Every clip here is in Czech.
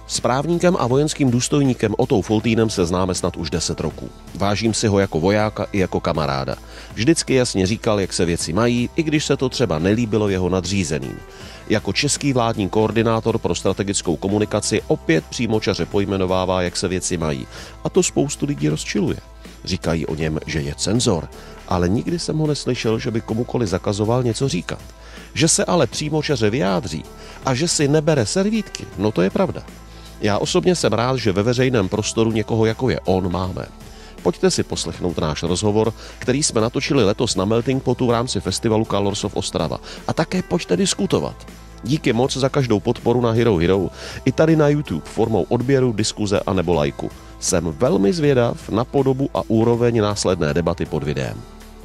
S právníkem a vojenským důstojníkem Otou Foltýnem se známe snad už 10 roků. Vážím si ho jako vojáka i jako kamaráda. Vždycky jasně říkal, jak se věci mají, i když se to třeba nelíbilo jeho nadřízeným. Jako český vládní koordinátor pro strategickou komunikaci opět přímočaře pojmenovává, jak se věci mají. A to spoustu lidí rozčiluje. Říkají o něm, že je cenzor, ale nikdy jsem ho neslyšel, že by komukoli zakazoval něco říkat. Že se ale přímočaře vyjádří a že si nebere servítky, no to je pravda. Já osobně jsem rád, že ve veřejném prostoru někoho jako je on máme. Pojďte si poslechnout náš rozhovor, který jsme natočili letos na Melting Potu v rámci festivalu Colors of Ostrava. A také pojďte diskutovat. Díky moc za každou podporu na Hero Hero i tady na YouTube formou odběru, diskuze a nebo lajku. Jsem velmi zvědav na podobu a úroveň následné debaty pod videem.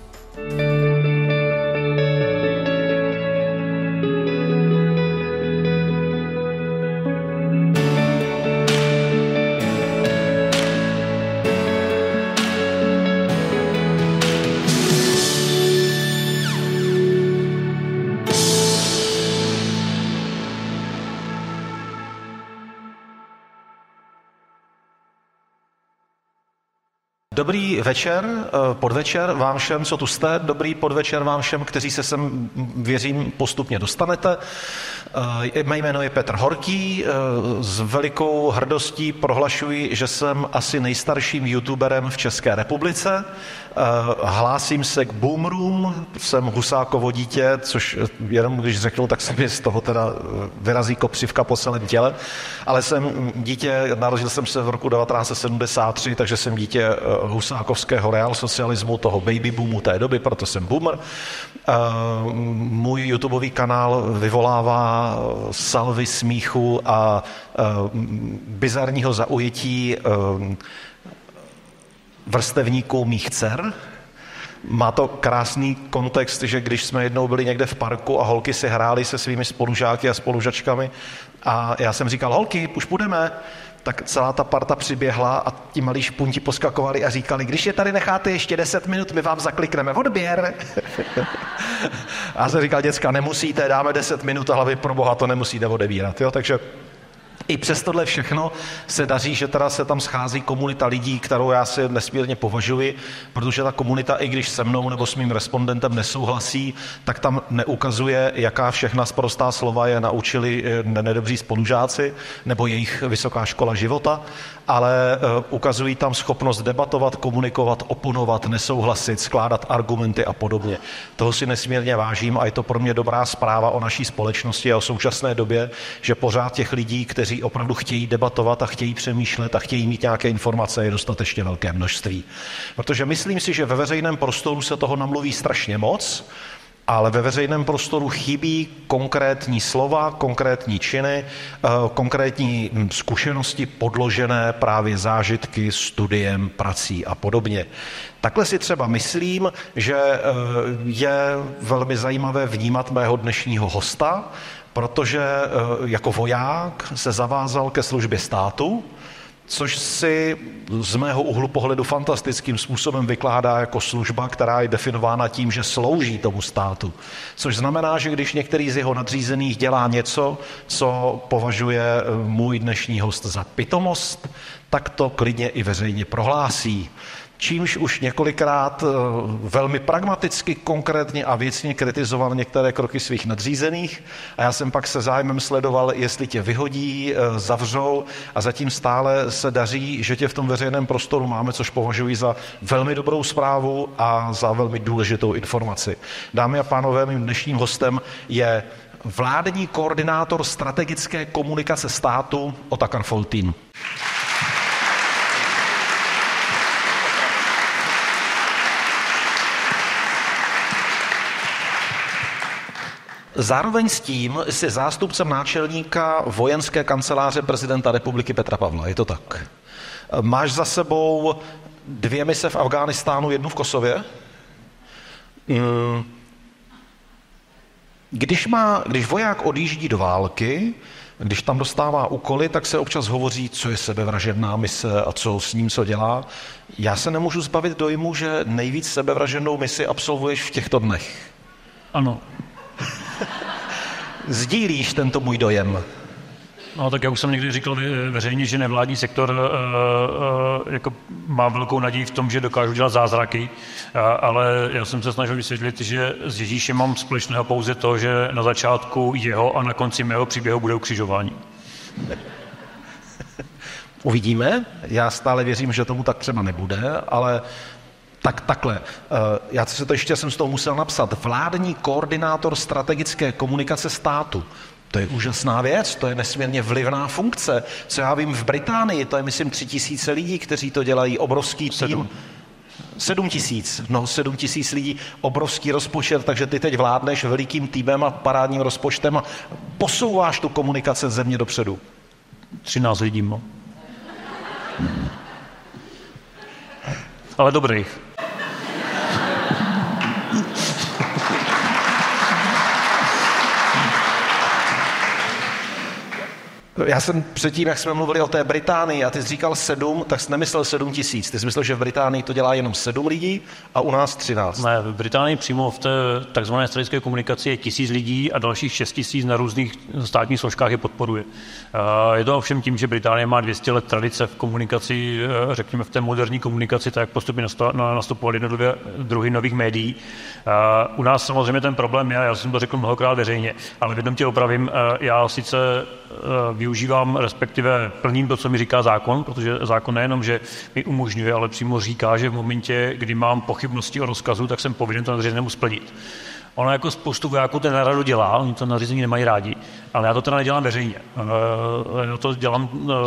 Dobrý večer, podvečer vám všem, co tu jste. Dobrý podvečer vám všem, kteří se sem, věřím, postupně dostanete. Mé jméno je Petr Horký. S velikou hrdostí prohlašuji, že jsem asi nejstarším youtuberem v České republice. Hlásím se k boomerům, jsem Husákovo dítě, což jenom když řeknu, tak se mi z toho teda vyrazí kopřivka po celém těle. Ale jsem dítě, narodil jsem se v roku 1973, takže jsem dítě husákovského realsocialismu, toho baby boomu té doby, proto jsem boomer. Můj YouTubeový kanál vyvolává salvy smíchu a bizarního zaujetí vrstevníků mých dcer. Má to krásný kontext, že když jsme jednou byli někde v parku a holky si hrály se svými spolužáky a spolužačkami a já jsem říkal, holky, už půjdeme, tak celá ta parta přiběhla a ti malí špunti poskakovali a říkali, když je tady necháte ještě 10 minut, my vám zaklikneme odběr. A jsem říkal, děcka, nemusíte, dáme 10 minut a hlavy pro Boha to nemusíte odebírat. Jo? Takže i přes tohle všechno se daří, že teda se tam schází komunita lidí, kterou já si nesmírně považuji, protože ta komunita, i když se mnou nebo s mým respondentem nesouhlasí, tak tam neukazuje, jaká všechna sprostá slova je naučili nedobří spolužáci nebo jejich vysoká škola života, ale ukazují tam schopnost debatovat, komunikovat, oponovat, nesouhlasit, skládat argumenty a podobně. Toho si nesmírně vážím a je to pro mě dobrá zpráva o naší společnosti a o současné době, že pořád těch lidí, kteří opravdu chtějí debatovat a chtějí přemýšlet a chtějí mít nějaké informace, je dostatečně velké množství. Protože myslím si, že ve veřejném prostoru se toho namluví strašně moc, ale ve veřejném prostoru chybí konkrétní slova, konkrétní činy, konkrétní zkušenosti podložené právě zážitky, studiem, prací a podobně. Takhle si třeba myslím, že je velmi zajímavé vnímat mého dnešního hosta, protože jako voják se zavázal ke službě státu, což si z mého úhlu pohledu fantastickým způsobem vykládá jako služba, která je definována tím, že slouží tomu státu. Což znamená, že když některý z jeho nadřízených dělá něco, co považuje můj dnešní host za pitomost, tak to klidně i veřejně prohlásí. Čímž už několikrát velmi pragmaticky, konkrétně a věcně kritizoval některé kroky svých nadřízených a já jsem pak se zájmem sledoval, jestli tě vyhodí, zavřou a zatím stále se daří, že tě v tom veřejném prostoru máme, což považuji za velmi dobrou zprávu a za velmi důležitou informaci. Dámy a pánové, mým dnešním hostem je vládní koordinátor strategické komunikace státu Otakar Foltýn. Zároveň s tím jsi zástupcem náčelníka vojenské kanceláře prezidenta republiky Petra Pavla. Je to tak? Máš za sebou 2 mise v Afghánistánu, 1 v Kosově. Když voják odjíždí do války, když tam dostává úkoly, tak se občas hovoří, co je sebevražedná mise a co s ním co dělá. Já se nemůžu zbavit dojmu, že nejvíc sebevražednou misi absolvuješ v těchto dnech. Ano. Sdílíš tento můj dojem? No, tak já už jsem někdy říkal veřejně, že nevládní sektor jako má velkou naději v tom, že dokážu dělat zázraky, ale já jsem se snažil vysvětlit, že s Ježíšem mám společného pouze to, že na začátku jeho a na konci mého příběhu budou křižování. Uvidíme. Já stále věřím, že tomu tak třeba nebude, ale takhle. Já si to ještě jsem z toho musel napsat. Vládní koordinátor strategické komunikace státu. To je úžasná věc, to je nesmírně vlivná funkce. Co já vím, v Británii, to je myslím 3000 lidí, kteří to dělají, obrovský tým. 7 000, 7 000 lidí, obrovský rozpočet, takže ty teď vládneš velikým týmem a parádním rozpočtem a posouváš tu komunikaci země dopředu. 13 lidí, no. Ale dobrých. Já jsem předtím, jak jsme mluvili o té Británii a ty jsi říkal 7, tak jsi nemyslel 7 000. Ty jsi myslel, že v Británii to dělá jenom 7 lidí a u nás 13. Ne, v Británii přímo v té takzvané strategické komunikaci je 1000 lidí a dalších 6 000 na různých státních složkách je podporuje. Je to ovšem tím, že Británie má 200 let tradice v komunikaci, řekněme v té moderní komunikaci, tak jak postupně nastupovaly jednotlivé druhy nových médií. U nás samozřejmě ten problém je, já jsem to řekl mnohokrát veřejně, ale v jednom tě opravím, já sice využívám, respektive plním to, co mi říká zákon, protože zákon nejenom, že mi umožňuje, ale přímo říká, že v momentě, kdy mám pochybnosti o rozkazu, tak jsem povinen to nadřízenému splnit. Ono jako spoustu vojáků ten naradu dělá, oni to nařízení nemají rádi, ale já to teda nedělám veřejně. Já to dělám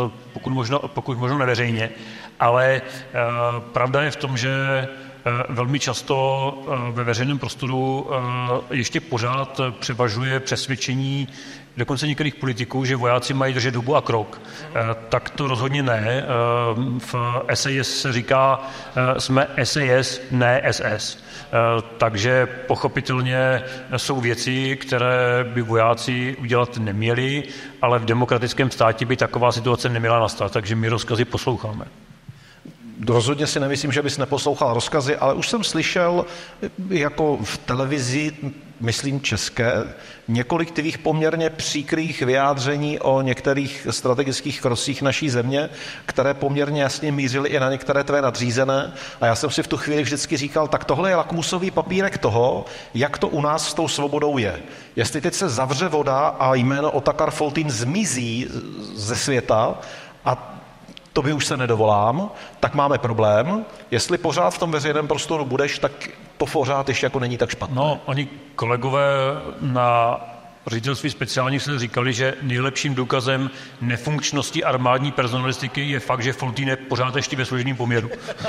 pokud možno neveřejně, ale pravda je v tom, že velmi často ve veřejném prostoru ještě pořád převažuje přesvědčení dokonce některých politiků, že vojáci mají držet hubu a krok. Tak to rozhodně ne. V SAS se říká, jsme SAS, ne SS. Takže pochopitelně jsou věci, které by vojáci udělat neměli, ale v demokratickém státě by taková situace neměla nastat, takže my rozkazy posloucháme. Rozhodně si nemyslím, že bys neposlouchal rozkazy, ale už jsem slyšel jako v televizi, myslím české, několik tvých poměrně příkrých vyjádření o některých strategických krocích naší země, které poměrně jasně mířily i na některé tvé nadřízené. A já jsem si v tu chvíli vždycky říkal, tak tohle je lakmusový papírek toho, jak to u nás s tou svobodou je. Jestli teď se zavře voda a jméno Otakar Foltýn zmizí ze světa a tobě už se nedovolám, tak máme problém. Jestli pořád v tom veřejném prostoru budeš, tak to pořád ještě jako není tak špatné. No, oni kolegové na ředitelství speciálních sil říkali, že nejlepším důkazem nefunkčnosti armádní personalistiky je fakt, že Foltýn je pořád ještě ve složeném poměru.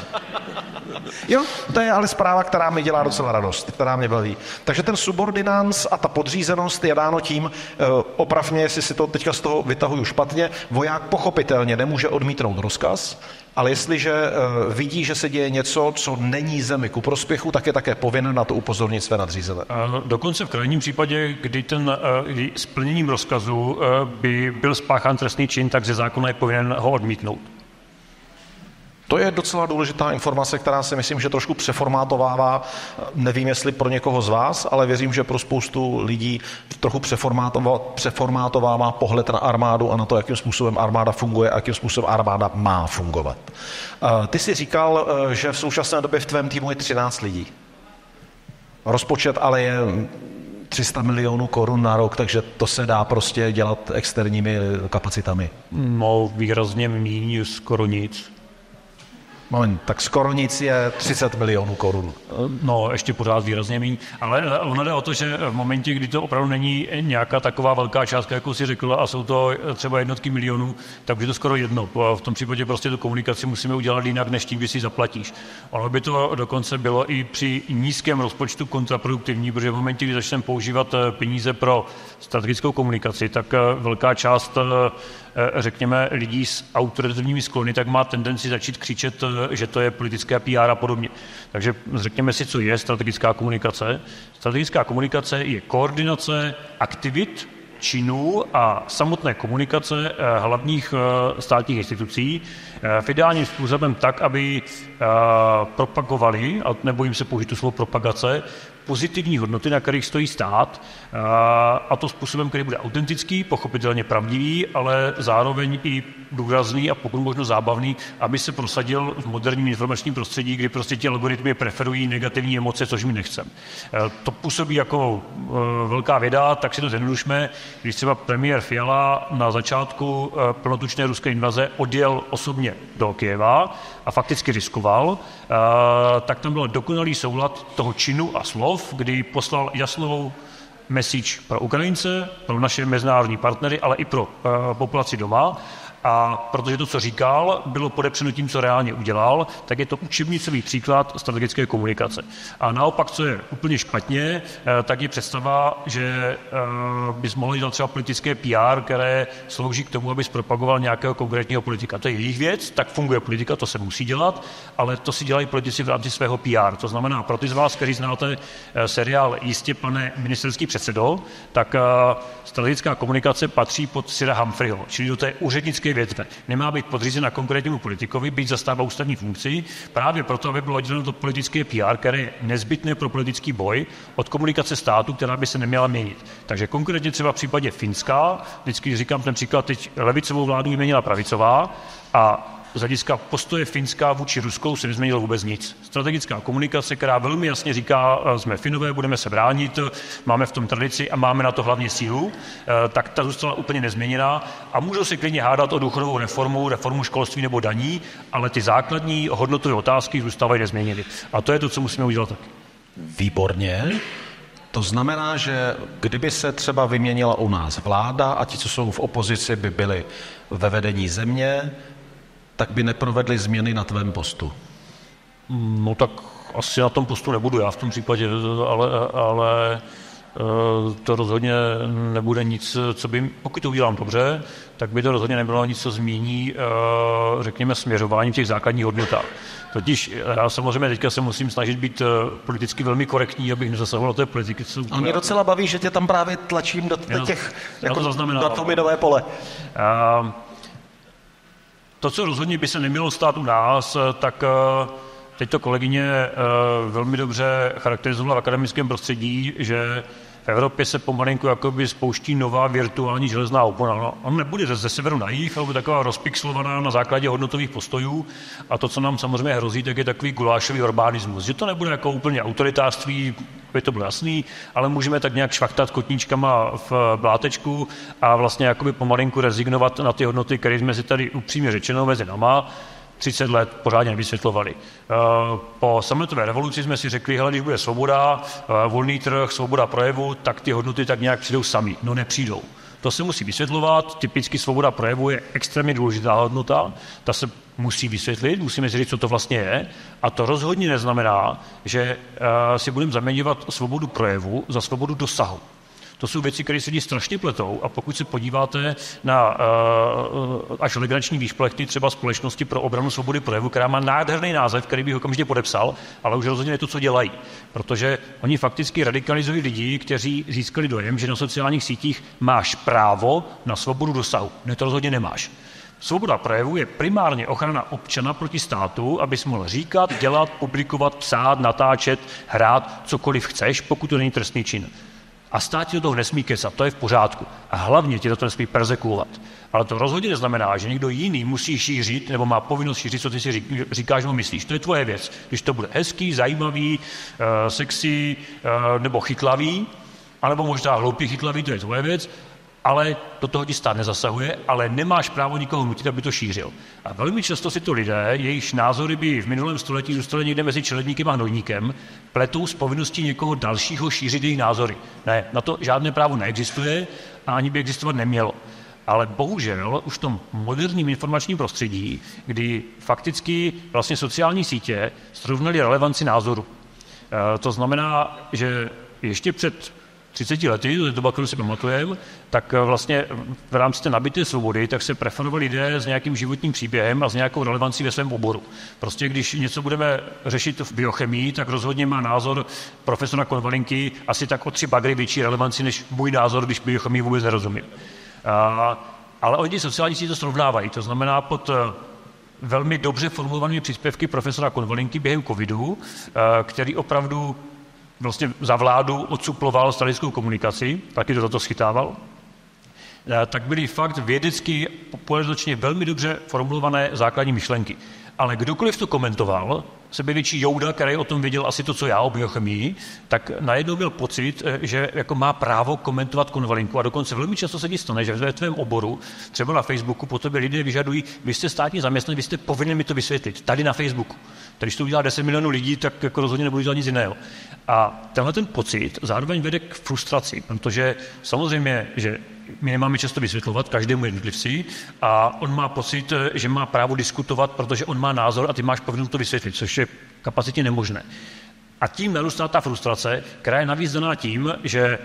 Jo, to je ale zpráva, která mi dělá docela radost, která mě baví. Takže ten subordinance a ta podřízenost je dáno tím, opravně, jestli si to teďka z toho vytahuju špatně, voják pochopitelně nemůže odmítnout rozkaz, ale jestliže vidí, že se děje něco, co není zemi ku prospěchu, tak je také povinen na to upozornit své nadřízené. Dokonce v krajním případě, kdy splněním rozkazu by byl spáchán trestný čin, tak ze zákona je povinen ho odmítnout. To je docela důležitá informace, která si myslím, že trošku přeformátovává, nevím, jestli pro někoho z vás, ale věřím, že pro spoustu lidí trochu přeformátovává pohled na armádu a na to, jakým způsobem armáda funguje a jakým způsobem armáda má fungovat. Ty jsi říkal, že v současné době v tvém týmu je 13 lidí. Rozpočet ale je 300 milionů korun na rok, takže to se dá prostě dělat externími kapacitami. No, výrazně míň, skoro nic. Moment, tak skoro nic je 30 milionů korun. No, ještě pořád výrazně méně, ale ono jde o to, že v momentě, kdy to opravdu není nějaká taková velká částka, jako si řekl, a jsou to třeba jednotky milionů, tak je to skoro jedno. V tom případě prostě tu komunikaci musíme udělat jinak, než tím, když si zaplatíš. Ono by to dokonce bylo i při nízkém rozpočtu kontraproduktivní, protože v momentě, kdy začneme používat peníze pro strategickou komunikaci, tak velká část řekněme, lidí s autoritativními sklony, tak má tendenci začít křičet, že to je politické PR a podobně. Takže řekněme si, co je strategická komunikace. Strategická komunikace je koordinace aktivit, činů a samotné komunikace hlavních státních institucí v ideálním způsobem tak, aby propagovali, a nebojím se použít to slovo propagace, pozitivní hodnoty, na kterých stojí stát, a to způsobem, který bude autentický, pochopitelně pravdivý, ale zároveň i důrazný a pokud možno zábavný, aby se prosadil v moderním informačním prostředí, kdy prostě ti algoritmy preferují negativní emoce, což my nechceme. To působí jako velká věda, tak si to zjednodušme. Když třeba premiér Fiala na začátku plnotučné ruské invaze odjel osobně do Kyjeva a fakticky riskoval, tak tam byl dokonalý soulad toho činu a slov, kdy poslal jasnou message pro Ukrajince, pro naše mezinárodní partnery, ale i pro populaci doma. A protože to, co říkal, bylo podepřeno tím, co reálně udělal, tak je to učebnicový příklad strategické komunikace. A naopak, co je úplně špatně, tak je představa, že bys mohl dělat třeba politické PR, které slouží k tomu, aby propagoval nějakého konkrétního politika. To je jejich věc, tak funguje politika, to se musí dělat, ale to si dělají politici v rámci svého PR. To znamená, pro ty z vás, kteří znáte seriál Jistě, pane ministerský předsedo, tak strategická komunikace patří pod Sira Humphreyho, čili do té úřednické větve. Nemá být podřízena konkrétnímu politikovi, byť zastává ústavní funkci, právě proto, aby bylo odděleno to politické PR, které je nezbytné pro politický boj, od komunikace státu, která by se neměla měnit. Takže konkrétně třeba v případě Finska, vždycky říkám ten příklad, teď levicovou vládu vyměnila pravicová a z hlediska postoje Finska vůči Ruskou se nezměnilo vůbec nic. Strategická komunikace, která velmi jasně říká, jsme Finové, budeme se bránit, máme v tom tradici a máme na to hlavně sílu, tak ta zůstala úplně nezměněná a můžou se klidně hádat o důchodovou reformu školství nebo daní, ale ty základní hodnotové otázky zůstávají nezměněny. A to je to, co musíme udělat taky. Výborně. To znamená, že kdyby se třeba vyměnila u nás vláda a ti, co jsou v opozici, by byli ve vedení země, tak by neprovedli změny na tvém postu. No tak asi na tom postu nebudu já v tom případě, ale to rozhodně nebude nic, co by, pokud to udělám dobře, tak by to rozhodně nebylo nic, co změní, řekněme, směřování v těch základních hodnotách. Totiž já samozřejmě teďka se musím snažit být politicky velmi korektní, abych nezasahoval do té politiky. A mě docela baví, že tě tam právě tlačím do těch, jako do toho minové pole. To, co rozhodně by se nemělo stát u nás, tak teď to kolegyně velmi dobře charakterizovala v akademickém prostředí, že v Evropě se pomalinku jakoby spouští nová virtuální železná opona. No, on nebude ze severu na jih, ale bude taková rozpixlovaná na základě hodnotových postojů a to, co nám samozřejmě hrozí, tak je takový gulášový orbánismus. Že to nebude jako úplně autoritářství, by to bylo jasný, ale můžeme tak nějak švachtat kotníčkama v blátečku a vlastně jakoby pomalinku rezignovat na ty hodnoty, které jsme si tady upřímně řečeno mezi náma 30 let pořádně nevysvětlovali. Po sametové revoluci jsme si řekli, hele, když bude svoboda, volný trh, svoboda projevu, tak ty hodnoty tak nějak přijdou sami. No nepřijdou. To se musí vysvětlovat, typicky svoboda projevu je extrémně důležitá hodnota, ta se musí vysvětlit, musíme si říct, co to vlastně je a to rozhodně neznamená, že si budeme zaměňovat svobodu projevu za svobodu dosahu. To jsou věci, které se lidi strašně pletou a pokud se podíváte na až legrační výšplechty třeba Společnosti pro obranu svobody projevu, která má nádherný název, který bych okamžitě podepsal, ale už rozhodně je to, co dělají. Protože oni fakticky radikalizují lidi, kteří získali dojem, že na sociálních sítích máš právo na svobodu dosahu. Ne, to rozhodně nemáš. Svoboda projevu je primárně ochrana občana proti státu, abys mohl říkat, dělat, publikovat, psát, natáčet, hrát, cokoliv chceš, pokud to není trestný čin. A stát ti do toho nesmí kecat, to je v pořádku. A hlavně ti to nesmí perzekuovat. Ale to rozhodně neznamená, že někdo jiný musí šířit nebo má povinnost šířit, co ty si říkáš nebo myslíš. To je tvoje věc. Když to bude hezký, zajímavý, sexy nebo chytlavý, anebo možná hloupý chytlavý, to je tvoje věc, ale do toho ti stát nezasahuje, ale nemáš právo nikoho nutit, aby to šířil. A velmi často si to lidé, jejichž názory by v minulém století zůstaly někde mezi čeledníkem a hnojníkem, pletou s povinností někoho dalšího šířit jejich názory. Ne, na to žádné právo neexistuje a ani by existovat nemělo. Ale bohužel už v tom moderním informačním prostředí, kdy fakticky vlastně sociální sítě srovnaly relevanci názoru. To znamená, že ještě před 30 lety, to je doba, kterou si pamatujeme, tak vlastně v rámci té nabité svobody tak se preferovali lidé s nějakým životním příběhem a s nějakou relevancí ve svém oboru. Prostě když něco budeme řešit v biochemii, tak rozhodně má názor profesora Konvalinky asi tak o 3 bagry větší relevanci než můj názor, když biochemii vůbec nerozumím. Ale oni sociální sítě to srovnávají, to znamená pod velmi dobře formulovanými příspěvky profesora Konvalinky během covidu, který opravdu vlastně za vládu odsuploval strategickou komunikaci, taky to za to schytával, tak byly fakt vědecky populačně velmi dobře formulované základní myšlenky. Ale kdokoliv to komentoval, sebevětší Jouda, který o tom věděl asi to, co já o biochemii, tak najednou měl pocit, že jako má právo komentovat konvalinku a dokonce velmi často se ti stane, že ve tvém oboru, třeba na Facebooku, po tobě lidé vyžadují, vy jste státní zaměstnanec, vy jste povinen mi to vysvětlit, tady na Facebooku. Tak když to udělá 10 milionů lidí, tak jako rozhodně nebudu dělat nic jiného. A tenhle ten pocit zároveň vede k frustraci, protože samozřejmě, že my nemáme často vysvětlovat každému jednotlivci a on má pocit, že má právo diskutovat, protože on má názor a ty máš povinnost to vysvětlit, což je kapacitně nemožné. A tím narůstá ta frustrace, která je navíc daná tím, že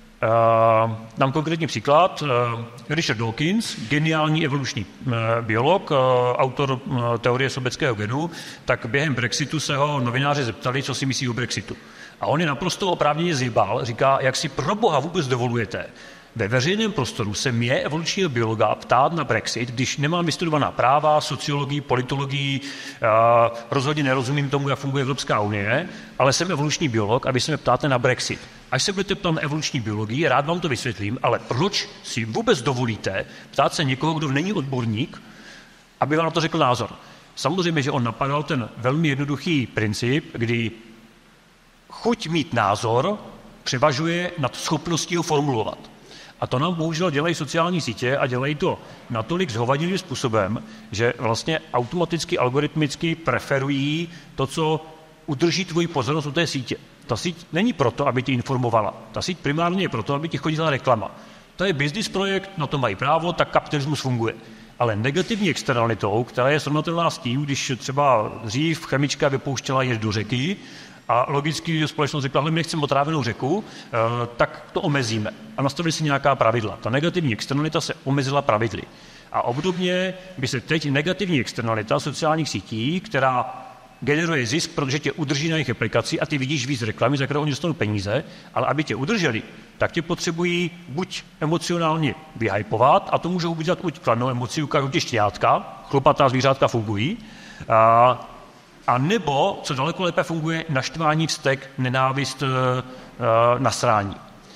dám konkrétní příklad. Richard Dawkins, geniální evoluční biolog, autor teorie sobeckého genu, tak během Brexitu se ho novináři zeptali, co si myslí o Brexitu. A on je naprosto oprávněně zjebal, říká, jak si pro boha vůbec dovolujete ve veřejném prostoru se mě, evolučního biologa, ptát na Brexit, když nemám vystudovaná práva, sociologii, politologii, rozhodně nerozumím tomu, jak funguje Evropská unie, ale jsem evoluční biolog a vy se mě ptáte na Brexit. Až se budete ptát na evoluční biologii, rád vám to vysvětlím, ale proč si vůbec dovolíte ptát se někoho, kdo není odborník, aby vám na to řekl názor? Samozřejmě, že on napadal ten velmi jednoduchý princip, kdy chuť mít názor převažuje nad schopností ho formulovat. A to nám bohužel dělají sociální sítě a dělají to natolik zhovadilým způsobem, že vlastně automaticky, algoritmicky preferují to, co udrží tvoji pozornost u té sítě. Ta síť není proto, aby ti informovala. Ta síť primárně je proto, aby ti chodila reklama. To je business projekt, na to mají právo, tak kapitalismus funguje. Ale negativní externalitou, která je srovnatelná s tím, když třeba dřív chemička vypouštěla jed do řeky, a logicky společnost řekla, my nechceme otrávenou řeku, tak to omezíme. A nastavili si nějaká pravidla. Ta negativní externalita se omezila pravidly. A obdobně by se teď negativní externalita sociálních sítí, která generuje zisk, protože tě udrží na jejich aplikaci a ty vidíš víc reklamy, za které oni dostanou peníze, ale aby tě udrželi, tak tě potřebují buď emocionálně vyhypovat, a to můžou udělat buď kladnou emoci, ukážou ti štěňátka, chlupatá zvířátka fungují, a nebo, co daleko lépe funguje, naštvání, vztek, nenávist, nasrání.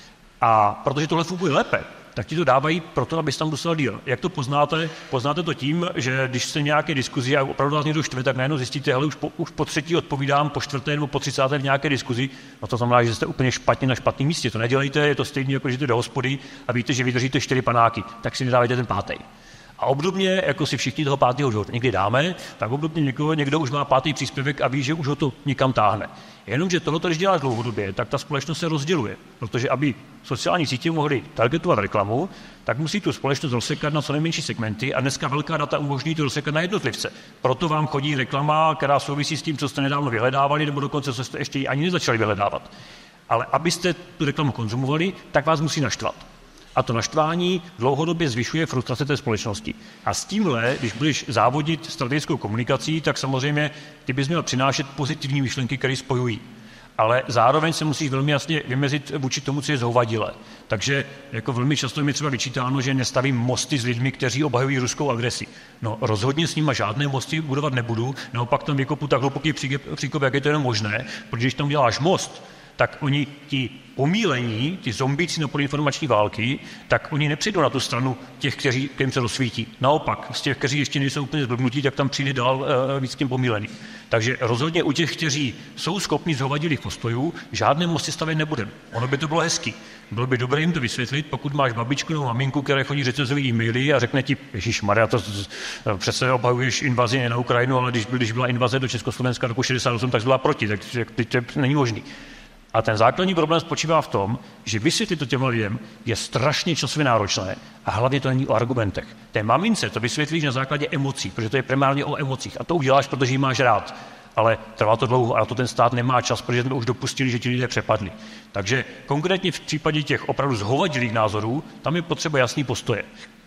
A protože tohle funguje lépe, tak ti to dávají proto, abys tam dostal díl. Jak to poznáte? Poznáte to tím, že když jste v nějaké diskuzi a opravdu vás někdo štve, tak najednou zjistíte, hele, už po třetí odpovídám, po čtvrté nebo po 30. v nějaké diskuzi, no to znamená, že jste úplně špatně na špatném místě. To nedělejte, je to stejné, jako že jdete do hospody a víte, že vydržíte 4 panáky, tak si nedávajte ten pátý. A obdobně, jako si všichni toho 5. někdy dáme, tak obdobně někdo už má 5. příspěvek a ví, že už ho to někam táhne. Jenomže tohle, když děláš dlouhodobě, tak ta společnost se rozděluje, protože aby sociální sítě mohly targetovat reklamu, tak musí tu společnost rozsekat na co nejmenší segmenty a dneska velká data umožní to rozsekat na jednotlivce. Proto vám chodí reklama, která souvisí s tím, co jste nedávno vyhledávali, nebo dokonce co jste ještě ani nezačali vyhledávat. Ale abyste tu reklamu konzumovali, tak vás musí naštvat. A to naštvání dlouhodobě zvyšuje frustraci té společnosti. A s tímhle, když budeš závodit strategickou komunikací, tak samozřejmě ty bys měl přinášet pozitivní myšlenky, které spojují. Ale zároveň se musíš velmi jasně vymezit vůči tomu, co je zhovadilé. Takže jako velmi často mi třeba vyčítáno, že nestavím mosty s lidmi, kteří obhajují ruskou agresi. No rozhodně s nimi žádné mosty budovat nebudu, naopak tam vykopu tak hluboký příkop, jak je to jenom možné, protože když tam děláš most, tak oni ti pomílení, ti zombíci na poli informační války, tak oni nepřijdou na tu stranu těch, kterým se rozsvítí. Naopak, z těch, kteří ještě nejsou úplně zblbnutí, tak tam přijde dál víc tím pomíleným. Takže rozhodně u těch, kteří jsou schopni zhovadilých postojů, žádné mosty stavět nebudeme. Ono by to bylo hezky. Bylo by dobré jim to vysvětlit, pokud máš babičku nebo maminku, která chodí řetězový e-maily a řekne ti, ježišmarja, to přece obhajuješ invazi na Ukrajinu, ale když byla invaze do Československa roku 68, tak byla proti, tak to není možný. A ten základní problém spočívá v tom, že vysvětlit to těm lidem je strašně časově náročné a hlavně to není o argumentech. Té mamince to vysvětlíš na základě emocí, protože to je primárně o emocích a to uděláš, protože ji máš rád. Ale trvá to dlouho a na to ten stát nemá čas, protože jsme už dopustili, že ti lidé přepadli. Takže konkrétně v případě těch opravdu zhovadilých názorů, tam je potřeba jasný postoje.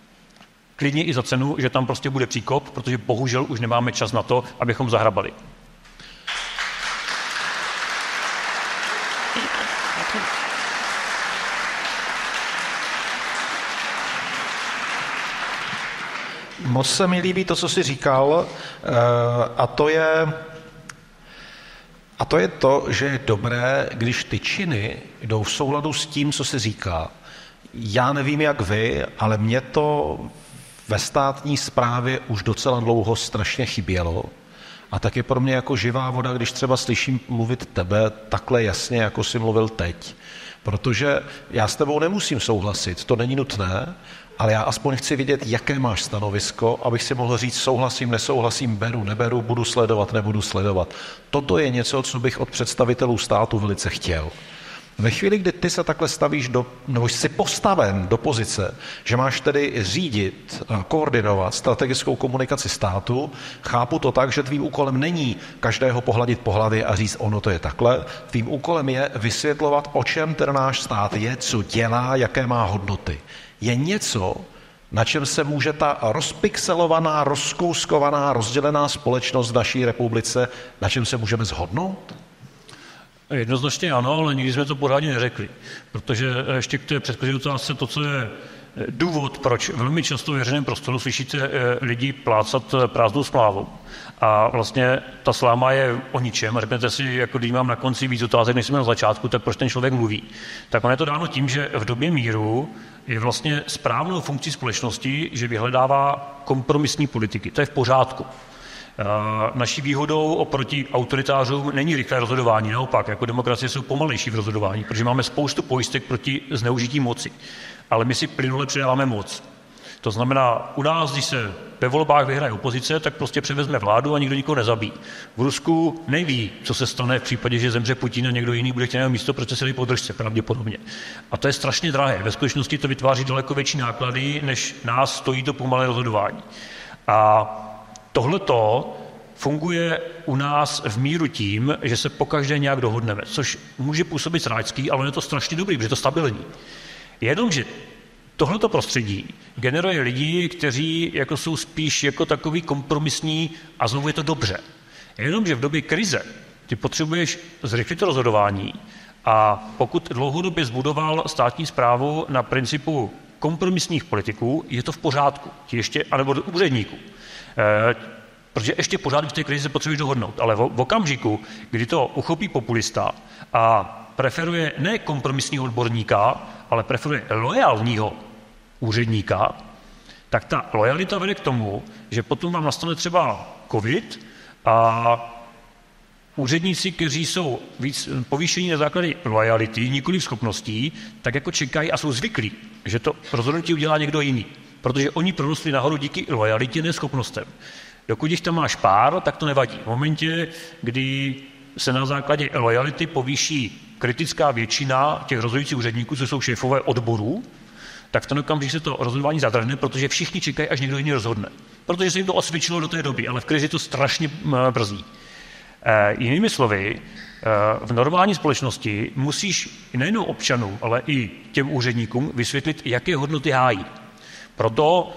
Klidně i za cenu, že tam prostě bude příkop, protože bohužel už nemáme čas na to, abychom zahrabali. Moc se mi líbí to, co jsi říkal, a to je A to je to, že je dobré, když ty činy jdou v souladu s tím, co se říká. Já nevím, jak vy, ale mě to ve státní správě už docela dlouho strašně chybělo. A tak je pro mě jako živá voda, když třeba slyším mluvit tebe takhle jasně, jako jsi mluvil teď. Protože já s tebou nemusím souhlasit, to není nutné, ale já aspoň chci vědět, jaké máš stanovisko, abych si mohl říct souhlasím, nesouhlasím, beru, neberu, budu sledovat, nebudu sledovat. Toto je něco, co bych od představitelů státu velice chtěl. Ve chvíli, kdy ty se takhle stavíš nebo jsi postaven do pozice, že máš tedy řídit, koordinovat strategickou komunikaci státu, chápu to tak, že tvým úkolem není každého pohladit po hlavě a říct, ono to je takhle. Tvým úkolem je vysvětlovat, o čem ten náš stát je, co dělá, jaké má hodnoty. Je něco, na čem se může ta rozpixelovaná, rozkouskovaná, rozdělená společnost v naší republice, na čem se můžeme shodnout? Jednoznačně ano, ale nikdy jsme to pořádně neřekli, protože ještě k té předchozí otázce to, co je důvod, proč velmi často v veřejném prostoru slyšíte lidi plácat prázdnou slávou. A vlastně ta sláma je o ničem a řeknete si, jako když mám na konci víc otázek, než jsme na začátku, tak proč ten člověk mluví. Tak on je to dáno tím, že v době míru je vlastně správnou funkcí společnosti, že vyhledává kompromisní politiky. To je v pořádku. Naší výhodou oproti autoritářům není rychlé rozhodování, naopak, jako demokracie jsou pomalejší v rozhodování, protože máme spoustu pojistek proti zneužití moci. Ale my si plynule předáváme moc. To znamená, u nás, když se ve volbách vyhraje opozice, tak prostě převezme vládu a nikdo nikoho nezabíjí. V Rusku neví, co se stane v případě, že zemře Putin a někdo jiný bude chtět místo, protože se podržce pravděpodobně. A to je strašně drahé. Ve skutečnosti to vytváří daleko větší náklady, než nás stojí to pomalé rozhodování. A tohleto funguje u nás v míru tím, že se pokaždé nějak dohodneme, což může působit sráčský, ale je to strašně dobrý, protože je to stabilní. Jenomže tohleto prostředí generuje lidi, kteří jako jsou spíš jako takový kompromisní a znovu je to dobře. Jenomže v době krize ty potřebuješ zrychlit rozhodování a pokud dlouhodobě zbudoval státní správu na principu kompromisních politiků, je to v pořádku, anebo úředníků. Protože ještě pořád v té krizi se potřebuješ dohodnout, ale v okamžiku, kdy to uchopí populista a preferuje ne kompromisního odborníka, ale preferuje loajálního úředníka, tak ta lojalita vede k tomu, že potom vám nastane třeba covid a úředníci, kteří jsou víc povýšení na základě lojality, nikoliv schopností, tak jako čekají a jsou zvyklí, že to rozhodnutí udělá někdo jiný, protože oni prorostli nahoru díky lojalitě, neschopnostem. Dokud jich tam máš pár, tak to nevadí. V momentě, kdy se na základě lojality povýší kritická většina těch rozhodujících úředníků, co jsou šéfové odborů, tak v ten okamžik se to rozhodování zadrhne, protože všichni čekají, až někdo jiný rozhodne. Protože se jim to osvědčilo do té doby, ale v krizi to strašně brzdí. Jinými slovy, v normální společnosti musíš nejen občanům, ale i těm úředníkům vysvětlit, jaké hodnoty hájí. Proto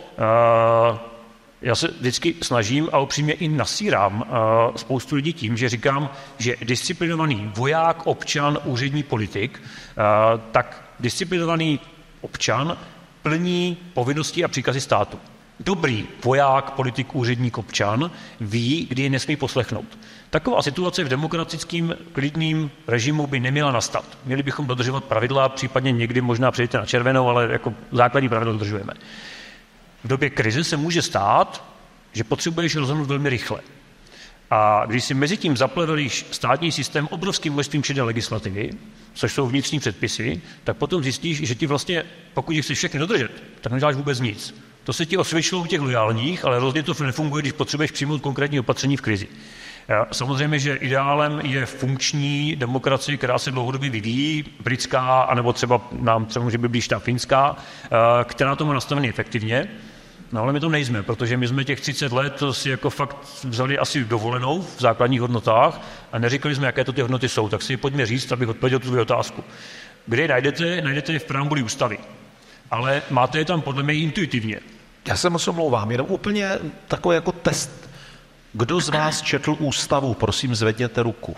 já se vždycky snažím a upřímně i nasírám spoustu lidí tím, že říkám, že disciplinovaný voják, občan, úřední politik, tak disciplinovaný občan plní povinnosti a příkazy státu. Dobrý voják, politik, úředník, občan ví, kdy je nesmí poslechnout. Taková situace v demokratickém klidném režimu by neměla nastat. Měli bychom dodržovat pravidla, případně někdy možná přejdete na červenou, ale jako základní pravidla dodržujeme. V době krize se může stát, že potřebuješ rozhodnout velmi rychle. A když si mezi tím zaplevelíš státní systém obrovským množstvím šedé legislativy, což jsou vnitřní předpisy, tak potom zjistíš, že ti vlastně, pokud jich chceš všechny dodržet, tak neděláš vůbec nic. To se ti osvědčilo u těch lojálních, ale rozhodně to nefunguje, když potřebuješ přijmout konkrétní opatření v krizi. Samozřejmě, že ideálem je funkční demokracie, která se dlouhodobě vyvíjí, britská, anebo třeba může být blíž ta finská, která to má nastavený efektivně. No ale my to nejsme, protože my jsme těch 30 let si jako fakt vzali asi dovolenou v základních hodnotách a neříkali jsme, jaké to ty hodnoty jsou. Tak si je pojďme říct, abych odpověděl tu otázku. Kde je najdete? Najdete je v preambuli ústavy. Ale máte je tam podle mě intuitivně. Já se moc omlouvám, jenom úplně takový jako test. Kdo z vás četl ústavu? Prosím, zvedněte ruku.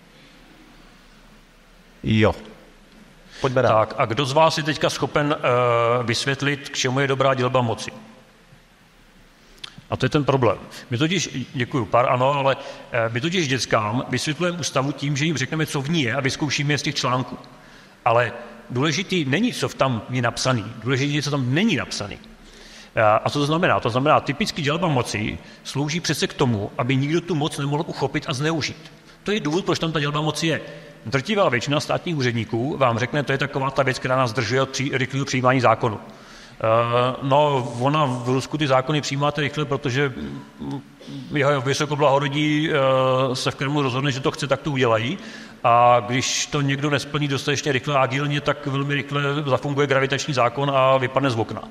Jo. Pojďme dál. Tak a kdo z vás je teďka schopen vysvětlit, k čemu je dobrá dělba moci? A to je ten problém. My totiž, děkuju, ale my totiž dětskám vysvětlujeme ústavu tím, že jim řekneme, co v ní je a vyzkoušíme je z těch článků. Ale důležitý není, co tam je napsaný. Důležitý je, co tam není napsaný. A co to znamená? To znamená, typický dělba moci slouží přece k tomu, aby nikdo tu moc nemohl uchopit a zneužít. To je důvod, proč tam ta dělba moci je. Drtivá většina státních úředníků vám řekne, to je taková ta věc, která nás zdržuje od rychlého přijímání zákonu. No, ona v Rusku ty zákony přijímáte rychle, protože jeho vysokoblahorodí se v Kremlu rozhodne, že to chce, tak to udělají. A když to někdo nesplní dostatečně rychle a agilně, tak velmi rychle zafunguje gravitační zákon a vypadne z okna.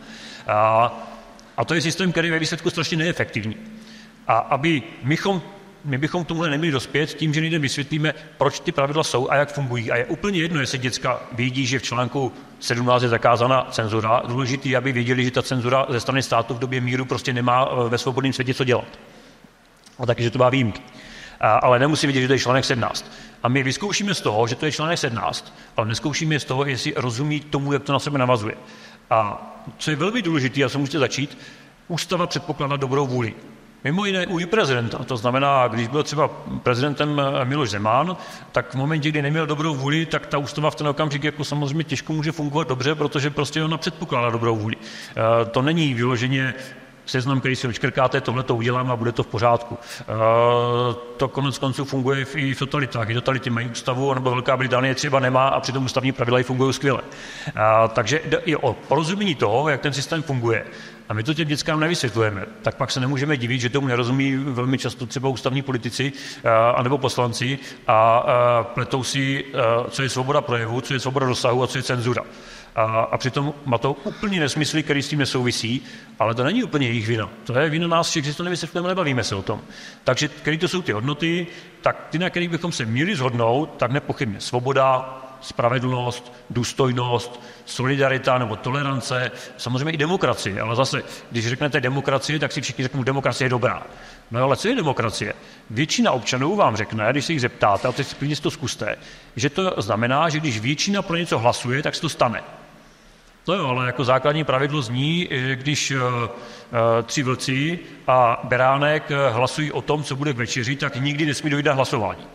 A to je systém, který je ve výsledku strašně neefektivní. A my bychom tomuhle neměli dospět tím, že lidem vysvětlíme, proč ty pravidla jsou a jak fungují. A je úplně jedno, jestli děcka vědí, že v článku 17 je zakázána cenzura. Důležitý je, aby věděli, že ta cenzura ze strany státu v době míru prostě nemá ve svobodném světě co dělat. A taky, že to má výjimky. Ale nemusí vědět, že to je článek 17. A my vyzkoušíme z toho, že to je článek 17, ale neskoušíme z toho, jestli rozumí tomu, jak to na sebe navazuje. A co je velmi důležité, a co musíte začít, ústava předpokládá dobrou vůli. Mimo jiné u prezidenta. To znamená, když byl třeba prezidentem Miloš Zeman, tak v momentě, kdy neměl dobrou vůli, tak ta ústava v ten okamžik jako samozřejmě těžko může fungovat dobře, protože prostě ona předpokládá dobrou vůli. To není vyloženě seznam, který si odškrkáte, tohle to udělám a bude to v pořádku. To konec konců funguje i v totalitách. I totality mají ústavu, nebo Velká Británie třeba nemá a přitom ústavní pravidla fungují skvěle. Takže i o porozumění toho, jak ten systém funguje. A my to těm dětskám nevysvětlujeme. Tak pak se nemůžeme divit, že tomu nerozumí velmi často třeba ústavní politici anebo poslanci a pletou si, co je svoboda projevu, co je svoboda dosahu a co je cenzura. A přitom má to úplně nesmysly, který s tím nesouvisí, ale to není úplně jejich vina. To je vina nás všech, že to nevysvětlujeme, nebavíme se o tom. Takže který to jsou ty hodnoty, tak ty, na kterých bychom se měli shodnout, tak nepochybně svoboda, spravedlnost, důstojnost, solidarita nebo tolerance, samozřejmě i demokracie, ale zase, když řeknete demokracie, tak si všichni řeknou, demokracie je dobrá. No ale co je demokracie? Většina občanů vám řekne, když se jich zeptáte, a teď klidně si to zkuste, že to znamená, že když většina pro něco hlasuje, tak se to stane. No jo, ale jako základní pravidlo zní, že když 3 vlci a beránek hlasují o tom, co bude k večeři, tak nikdy nesmí dojít na hlasování.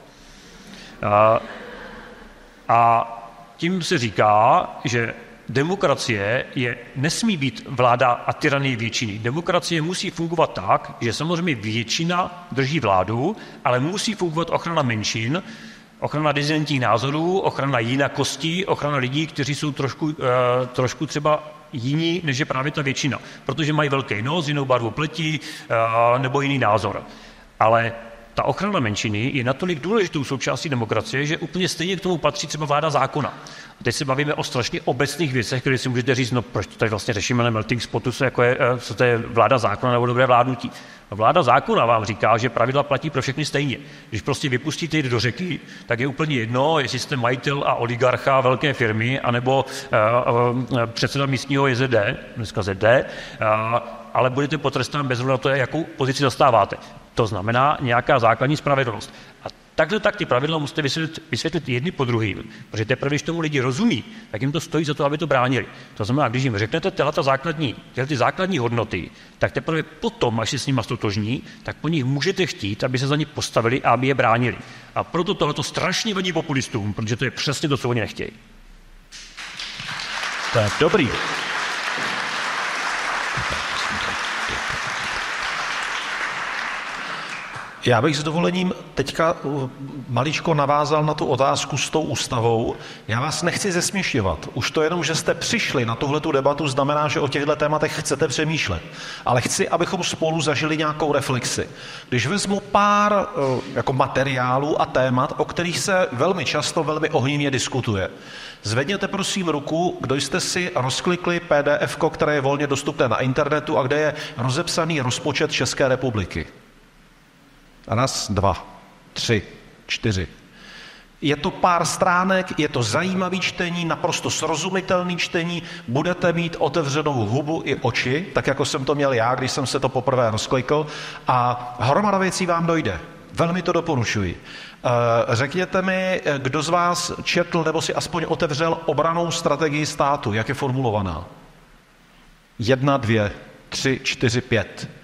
A tím se říká, že demokracie nesmí být vláda a tyranie většiny. Demokracie musí fungovat tak, že samozřejmě většina drží vládu, ale musí fungovat ochrana menšin, ochrana disidentních názorů, ochrana jinakosti, ochrana lidí, kteří jsou trošku třeba jiní, než je právě ta většina, protože mají velký nos, jinou barvu pleti nebo jiný názor. Ale ta ochrana menšiny je natolik důležitou součástí demokracie, že úplně stejně k tomu patří třeba vláda zákona. A teď se bavíme o strašně obecných věcech, které si můžete říct, no proč to tady vlastně řešíme na melting spotu, co to je vláda zákona nebo dobré vládnutí. Vláda zákona vám říká, že pravidla platí pro všechny stejně. Když prostě vypustíte jít do řeky, tak je úplně jedno, jestli jste majitel a oligarcha velké firmy, anebo předseda místního JZD, dneska ZD, ale budete potrestán bez ohledu na to, jakou pozici zastáváte. To znamená nějaká základní spravedlnost. A takhle tak ty pravidla musíte vysvětlit jedny po druhým, protože teprve, když tomu lidi rozumí, tak jim to stojí za to, aby to bránili. To znamená, když jim řeknete tyhle základní hodnoty, tak teprve potom, až se s nimi stotožní, tak po nich můžete chtít, aby se za ně postavili a aby je bránili. A proto tohleto strašně vadí populistům, protože to je přesně to, co oni nechtějí. Tak, dobrý. Já bych s dovolením teďka maličko navázal na tu otázku s tou ústavou. Já vás nechci zesměšňovat. Už to jenom, že jste přišli na tuhletu debatu, znamená, že o těchto tématech chcete přemýšlet. Ale chci, abychom spolu zažili nějakou reflexi. Když vezmu pár jako materiálů a témat, o kterých se velmi často, velmi ohnivě diskutuje. Zvedněte prosím ruku, kdo jste si rozklikli PDF-ko, které je volně dostupné na internetu a kde je rozepsaný rozpočet České republiky. 1, 2, 3, 4. Je to pár stránek, je to zajímavý čtení, naprosto srozumitelný čtení, budete mít otevřenou hubu i oči, tak jako jsem to měl já, když jsem se to poprvé rozklikl a hromada věcí vám dojde. Velmi to doporučuji. Řekněte mi, kdo z vás četl nebo si aspoň otevřel obrannou strategii státu, jak je formulovaná? 1, 2, 3, 4, 5.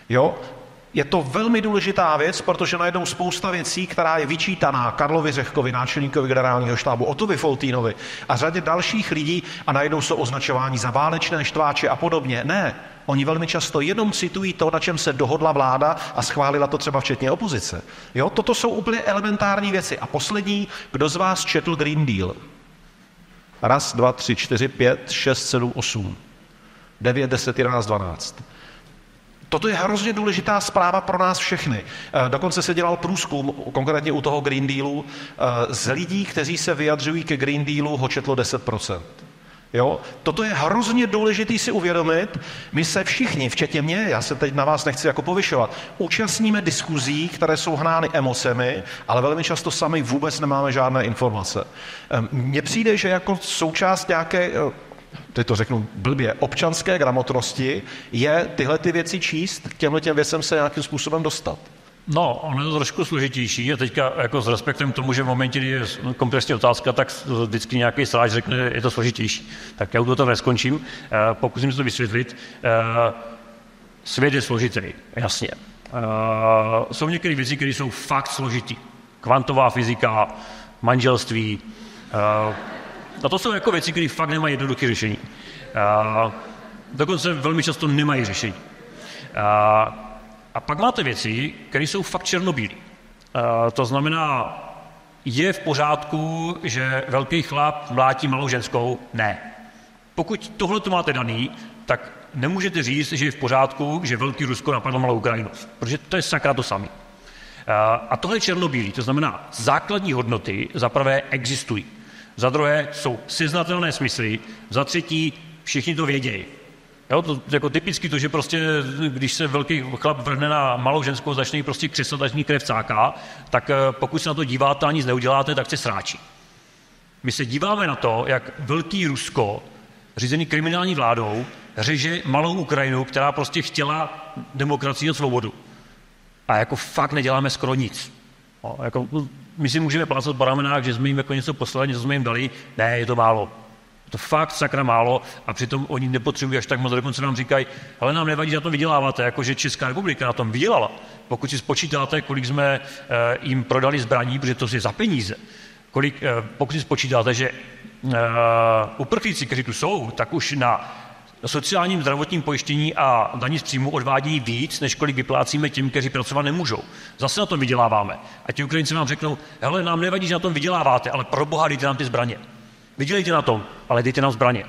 Jo? Je to velmi důležitá věc, protože najednou spousta věcí, která je vyčítaná Karlovi Řehkovi, náčelníkovi generálního štábu, Ottovi Foltýnovi a řadě dalších lidí a najednou jsou označováni za válečné štváče a podobně. Ne, oni velmi často jenom citují to, na čem se dohodla vláda a schválila to třeba včetně opozice. Jo? Toto jsou úplně elementární věci. A poslední, kdo z vás četl Green Deal? 1, 2, 3, 4, 5, 6, 7, 8, 9, 10, 11, 12. Toto je hrozně důležitá zpráva pro nás všechny. Dokonce se dělal průzkum, konkrétně u toho Green Dealu, z lidí, kteří se vyjadřují ke Green Dealu, ho četlo 10%. Jo? Toto je hrozně důležitý si uvědomit. My se všichni, včetně mě, já se teď na vás nechci jako povyšovat, účastníme diskuzí, které jsou hnány emocemi, ale velmi často sami vůbec nemáme žádné informace. Mně přijde, že jako součást nějaké, teď to řeknu blbě, občanské gramotnosti je tyhle ty věci číst, k těmhletěm věcem se nějakým způsobem dostat. No, ono je to trošku složitější a teďka jako s respektem k tomu, že v momentě, kdy je komplexní otázka, tak vždycky nějaký stráž řekne, je to složitější. Tak já u toho neskončím, pokusím se to vysvětlit. Svět je složitý, jasně. Jsou některé věci, které jsou fakt složitý. Kvantová fyzika, manželství. A to jsou jako věci, které fakt nemají jednoduché řešení. Dokonce velmi často nemají řešení. A pak máte věci, které jsou fakt černobílé. To znamená, je v pořádku, že velký chlap mlátí malou ženskou? Ne. Pokud tohle to máte daný, tak nemůžete říct, že je v pořádku, že velký Rusko napadlo malou Ukrajinu. Protože to je sakra to samé. A tohle je černobílý. To znamená, základní hodnoty za prvé existují. Za druhé jsou seznatelné smysly. Za třetí, všichni to vědějí. Jo, to jako typicky to, že prostě, když se velký chlap vrhne na malou ženskou, začne jí prostě křesat, až ní krev cáká, tak pokud se na to díváte a nic neuděláte, tak se sráčí. My se díváme na to, jak velký Rusko, řízený kriminální vládou, řeže malou Ukrajinu, která prostě chtěla demokracii a svobodu. A jako fakt neděláme skoro nic. No, jako, my si můžeme plácat po ramenách, že jsme jim jako něco poslali, něco jsme jim dali. Ne, je to málo. Je to fakt sakra málo a přitom oni nepotřebují až tak moc, dokonce nám říkají, ale nám nevadí, že na tom vyděláváte, jakože Česká republika na tom vydělala. Pokud si spočítáte, kolik jsme jim prodali zbraní, protože to je za peníze, pokud si spočítáte, že uprchlíci, kteří tu jsou, tak už na sociálním zdravotním pojištění a daní z příjmu odvádějí víc, než kolik vyplácíme těm, kteří pracovat nemůžou. Zase na tom vyděláváme. A ti Ukrajinci vám řeknou, hele, nám nevadí, že na tom vyděláváte, ale pro boha dejte nám ty zbraně. Vydělejte na tom, ale dejte nám zbraně.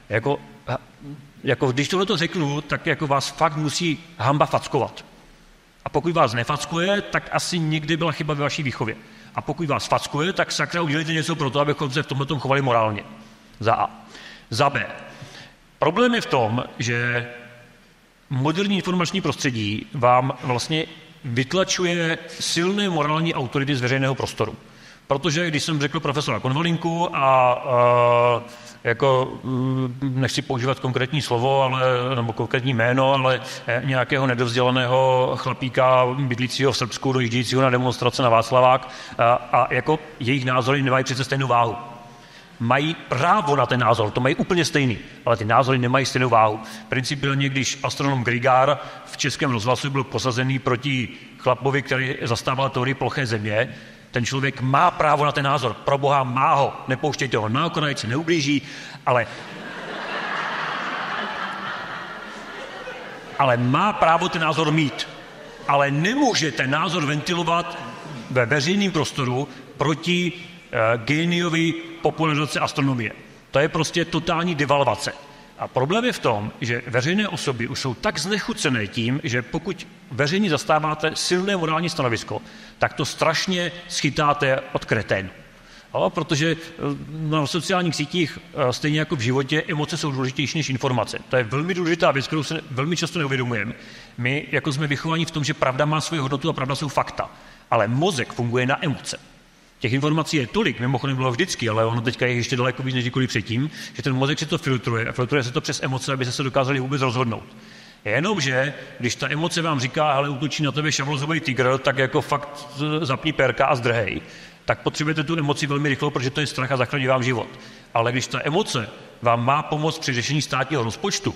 Jako když tohle to řeknu, tak jako vás fakt musí hamba fackovat. A pokud vás nefackuje, tak asi někdy byla chyba ve vaší výchově. A pokud vás fackuje, tak sakra udělejte něco pro to, abychom se v tomhle chovali morálně. Za A. Za B. Problém je v tom, že moderní informační prostředí vám vlastně vytlačuje silné morální autority z veřejného prostoru. Protože když jsem řekl profesora Konvalinku a jako nechci používat konkrétní slovo, nebo konkrétní jméno, ale nějakého nedovzdělaného chlapíka bydlícího v Srbsku, dojíždějícího na demonstrace na Václavák a jako jejich názory nemají přece stejnou váhu. Mají právo na ten názor, to mají úplně stejný, ale ty názory nemají stejnou váhu. Principiálně, když astronom Grigár v Českém rozhlasu byl posazený proti chlapovi, který zastával teorii ploché země, ten člověk má právo na ten názor. Pro boha má ho. Nepouštějte ho na okraj, se neublíží, ale má právo ten názor mít. Ale nemůže ten názor ventilovat ve veřejném prostoru proti géniovi popularizace astronomie. To je prostě totální devalvace. A problém je v tom, že veřejné osoby už jsou tak znechucené tím, že pokud veřejně zastáváte silné morální stanovisko, tak to strašně schytáte od kreténu. Protože na sociálních sítích, stejně jako v životě, emoce jsou důležitější než informace. To je velmi důležitá věc, kterou se velmi často neuvědomujeme. My jako jsme vychováni v tom, že pravda má svoji hodnotu a pravda jsou fakta. Ale mozek funguje na emoce. Těch informací je tolik, mimochodem bylo vždycky, ale ono teďka je ještě daleko víc než kdykoliv předtím, že ten mozek si to filtruje a filtruje se to přes emoce, aby se dokázali vůbec rozhodnout. Jenomže, když ta emoce vám říká, hele, útočí na tebe šavlozový tygr, tak jako fakt zapni perka a zdrhej, tak potřebujete tu emoci velmi rychle, protože to je strach a zachrání vám život. Ale když ta emoce vám má pomoct při řešení státního rozpočtu,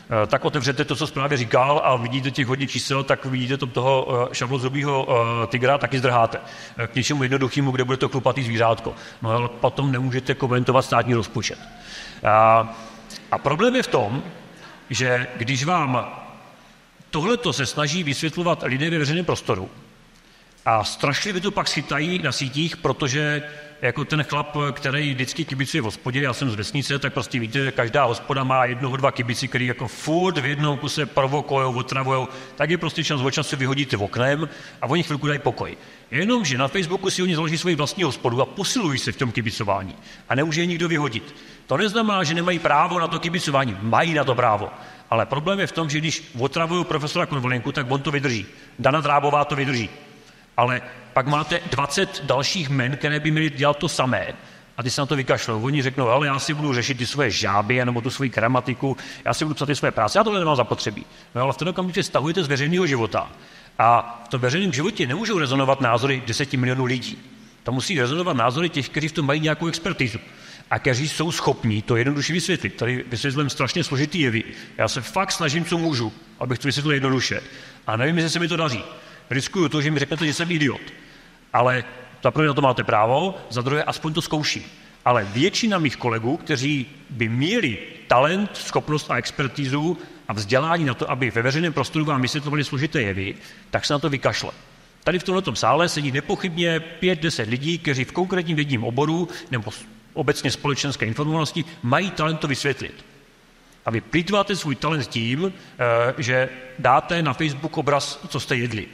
Tak otevřete to, co zprávě říkal a vidíte těch hodně čísel, tak vidíte toho šavlozubýho tygra, taky zdrháte. K něčemu jednoduchému, kde bude to chlupatý zvířátko. No ale potom nemůžete komentovat státní rozpočet. A problém je v tom, že když vám tohleto se snaží vysvětlovat lidé ve veřejném prostoru a strašlivě to pak schytají na sítích, protože jako ten chlap, který vždycky kibicuje v hospodě, já jsem z vesnice, tak prostě víte, že každá hospoda má 1-2 kibici, který jako furt v jednom kuse provokujou, otravujou, tak je prostě čas od času vyhodíte oknem a oni chvilku dají pokoj. Jenomže na Facebooku si oni založí svoji vlastní hospodu a posilují se v tom kibicování a nemůže je nikdo vyhodit. To neznamená, že nemají právo na to kibicování, mají na to právo. Ale problém je v tom, že když otravují profesora Konvalinku, tak on to vydrží. Dana Drábová to vydrží. Ale pak máte 20 dalších men, které by měly dělat to samé a ty se na to vykašlou. Oni řeknou, ale já si budu řešit ty svoje žáby nebo tu svoji gramatiku, já si budu psat ty své práce, já tohle nemám zapotřebí. No ale v tom okamžiku stahujete z veřejného života a v tom veřejném životě nemůžou rezonovat názory 10 milionů lidí. To musí rezonovat názory těch, kteří v tom mají nějakou expertizu a kteří jsou schopní to jednoduše vysvětlit. Tady vysvětlím strašně složitý jevy. Já se fakt snažím, co můžu, abych to vysvětlil jednoduše. A nevím, jestli se mi to daří. Riskuju to, že mi řeknete, že jsem idiot. Ale za prvé na to máte právo, za druhé aspoň to zkouším. Ale většina mých kolegů, kteří by měli talent, schopnost a expertizu a vzdělání na to, aby ve veřejném prostoru vám vysvětlovali složité jevy, tak se na to vykašle. Tady v tomto sále sedí nepochybně 5-10 lidí, kteří v konkrétním vědním oboru nebo obecně společenské informovanosti mají talent to vysvětlit. A vy plýtváte svůj talent tím, že dáte na Facebook obraz, co jste jedli.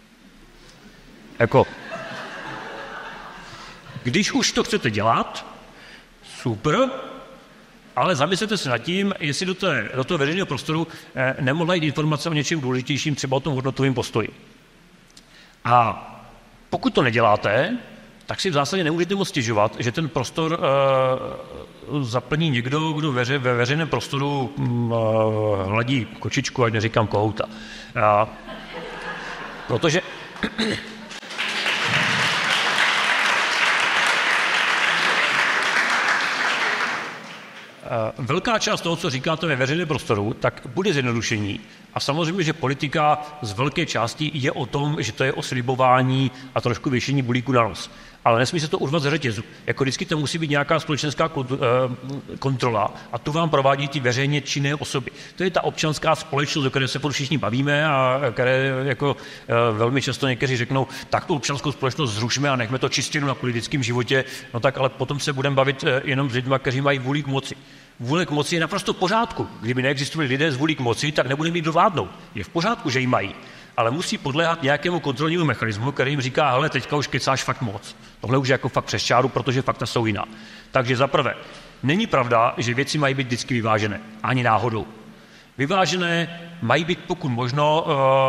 Jako, když už to chcete dělat, super, ale zamyslete se nad tím, jestli do toho veřejného prostoru nemohla jít informace o něčem důležitějším, třeba o tom hodnotovém postoji. A pokud to neděláte, tak si v zásadě nemůžete moc stěžovat, že ten prostor zaplní někdo, kdo ve veřejném prostoru hladí kočičku, ať neříkám kohouta. Protože velká část toho, co říkáte ve veřejném prostoru, tak bude zjednodušení. A samozřejmě, že politika z velké části je o tom, že to je o slibování a trošku věšení bulíku na nos. Ale nesmí se to urvat ze řetězu. Jako vždycky to musí být nějaká společenská kontrola a tu vám provádí ty veřejně činné osoby. To je ta občanská společnost, o které se všichni bavíme a které jako velmi často někteří řeknou, tak tu občanskou společnost zrušme a nechme to čistě na politickém životě, no tak ale potom se budeme bavit jenom s lidmi, kteří mají vůli k moci. Vůle k moci je naprosto v pořádku. Kdyby neexistovali lidé s vůlí k moci, tak nebudeme mít dovládnout. Je v pořádku, že ji mají. Ale musí podléhat nějakému kontrolnímu mechanismu, který jim říká, hele, teďka už kecáš fakt moc. Tohle už je jako fakt přes čáru, protože fakta jsou jiná. Takže za prvé, není pravda, že věci mají být vždycky vyvážené. Ani náhodou. Vyvážené mají být pokud možno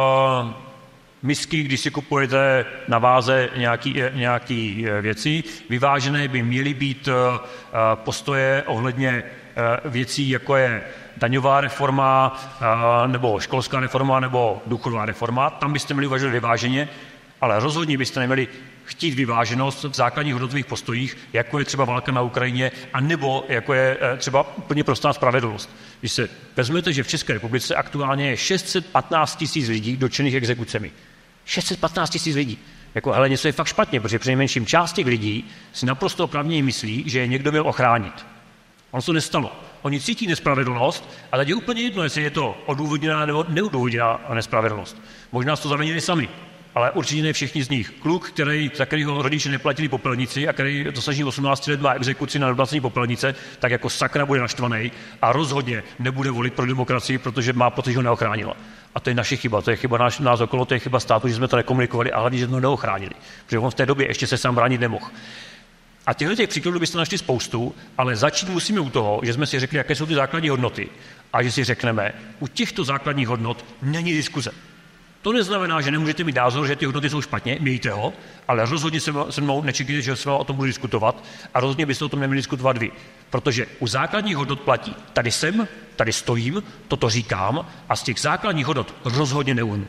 misky, když si kupujete na váze nějaký věci. Vyvážené by měly být postoje ohledně věcí, jako je daňová reforma, nebo školská reforma, nebo důchodová reforma. Tam byste měli uvažovat vyváženě, ale rozhodně byste neměli chtít vyváženost v základních hodnotových postojích, jako je třeba válka na Ukrajině, anebo jako je třeba úplně prostá spravedlnost. Když se vezmete, že v České republice aktuálně je 615 000 lidí dotčených exekucemi. 615 000 lidí. Jako, hele, něco je fakt špatně, protože přinejmenším část těch lidí si naprosto oprávněně myslí, že je někdo měl ochránit. Ono se to nestalo. Oni cítí nespravedlnost, ale teď je úplně jedno, jestli je to odůvodněná nebo neodůvodněná nespravedlnost. Možná to zavinili sami, ale určitě ne všichni z nich. Kluk, za kterýho rodiče neplatili popelnici a který dosaží 18 let má exekuci na neplacení popelnice, tak jako sakra bude naštvaný a rozhodně nebude volit pro demokracii, protože má pocit, že ho neochránila. A to je naše chyba, to je chyba nás okolo, to je chyba státu, že jsme to nekomunikovali a hlavně, že jsme to neochránili. Protože on v té době ještě se sám bránit nemohl. A těchto příkladů byste našli spoustu, ale začít musíme u toho, že jsme si řekli, jaké jsou ty základní hodnoty a že si řekneme, u těchto základních hodnot není diskuze. To neznamená, že nemůžete mít názor, že ty hodnoty jsou špatně, mějte ho, ale rozhodně se mnou nečekejte, že se o tom budu diskutovat a rozhodně byste o tom neměli diskutovat vy. Protože u základních hodnot platí, tady jsem, tady stojím, toto říkám a z těch základních hodnot rozhodně neuhnu.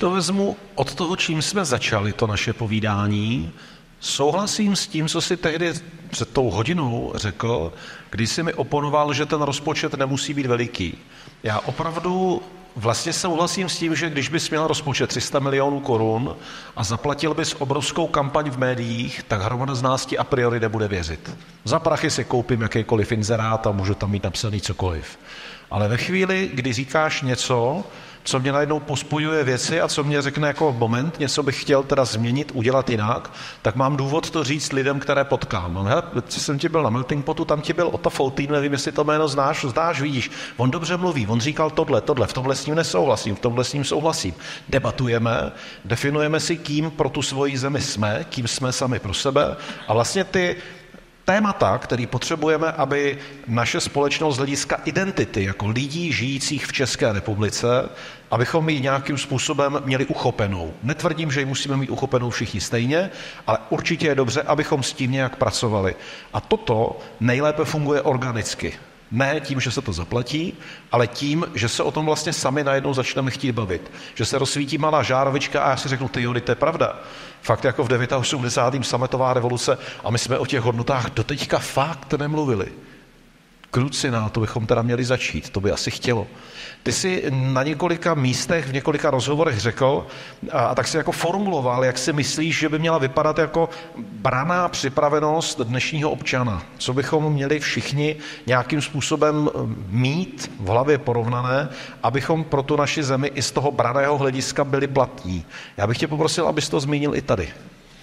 to vezmu od toho, čím jsme začali to naše povídání, souhlasím s tím, co si tehdy před tou hodinou řekl, když si mi oponoval, že ten rozpočet nemusí být veliký. Já opravdu vlastně souhlasím s tím, že když bys měl rozpočet 300 milionů korun a zaplatil bys obrovskou kampaň v médiích, tak hromada z nás ti a priori nebude věřit. Za prachy si koupím jakýkoliv inzerát a můžu tam mít napsaný cokoliv. Ale ve chvíli, kdy říkáš něco, co mě najednou pospojuje věci a co mě řekne jako moment, něco bych chtěl teda změnit, udělat jinak, tak mám důvod to říct lidem, které potkám. Hele, jsem ti byl na Melting Potu, tam ti byl Otto Foltýn, nevím, jestli to jméno znáš, vidíš, on dobře mluví, on říkal tohle, v tomhle s ním nesouhlasím, v tomhle s ním souhlasím. Debatujeme, definujeme si, kým pro tu svoji zemi jsme, kým jsme sami pro sebe a vlastně ty témata, které potřebujeme, aby naše společnost z hlediska identity jako lidí žijících v České republice, abychom ji nějakým způsobem měli uchopenou. Netvrdím, že ji musíme mít uchopenou všichni stejně, ale určitě je dobře, abychom s tím nějak pracovali. A toto nejlépe funguje organicky. Ne tím, že se to zaplatí, ale tím, že se o tom vlastně sami najednou začneme chtít bavit. Že se rozsvítí malá žárovička a já si řeknu, to je pravda. Fakt jako v 89. sametová revoluce a my jsme o těch hodnotách doteďka fakt nemluvili. Kruci na to bychom teda měli začít, to by asi chtělo. Ty jsi na několika místech, v několika rozhovorech řekl, a tak si jako formuloval, jak si myslíš, že by měla vypadat jako branná připravenost dnešního občana. Co bychom měli všichni nějakým způsobem mít v hlavě porovnané, abychom pro tu naši zemi i z toho branného hlediska byli platní. Já bych tě poprosil, abys to zmínil i tady.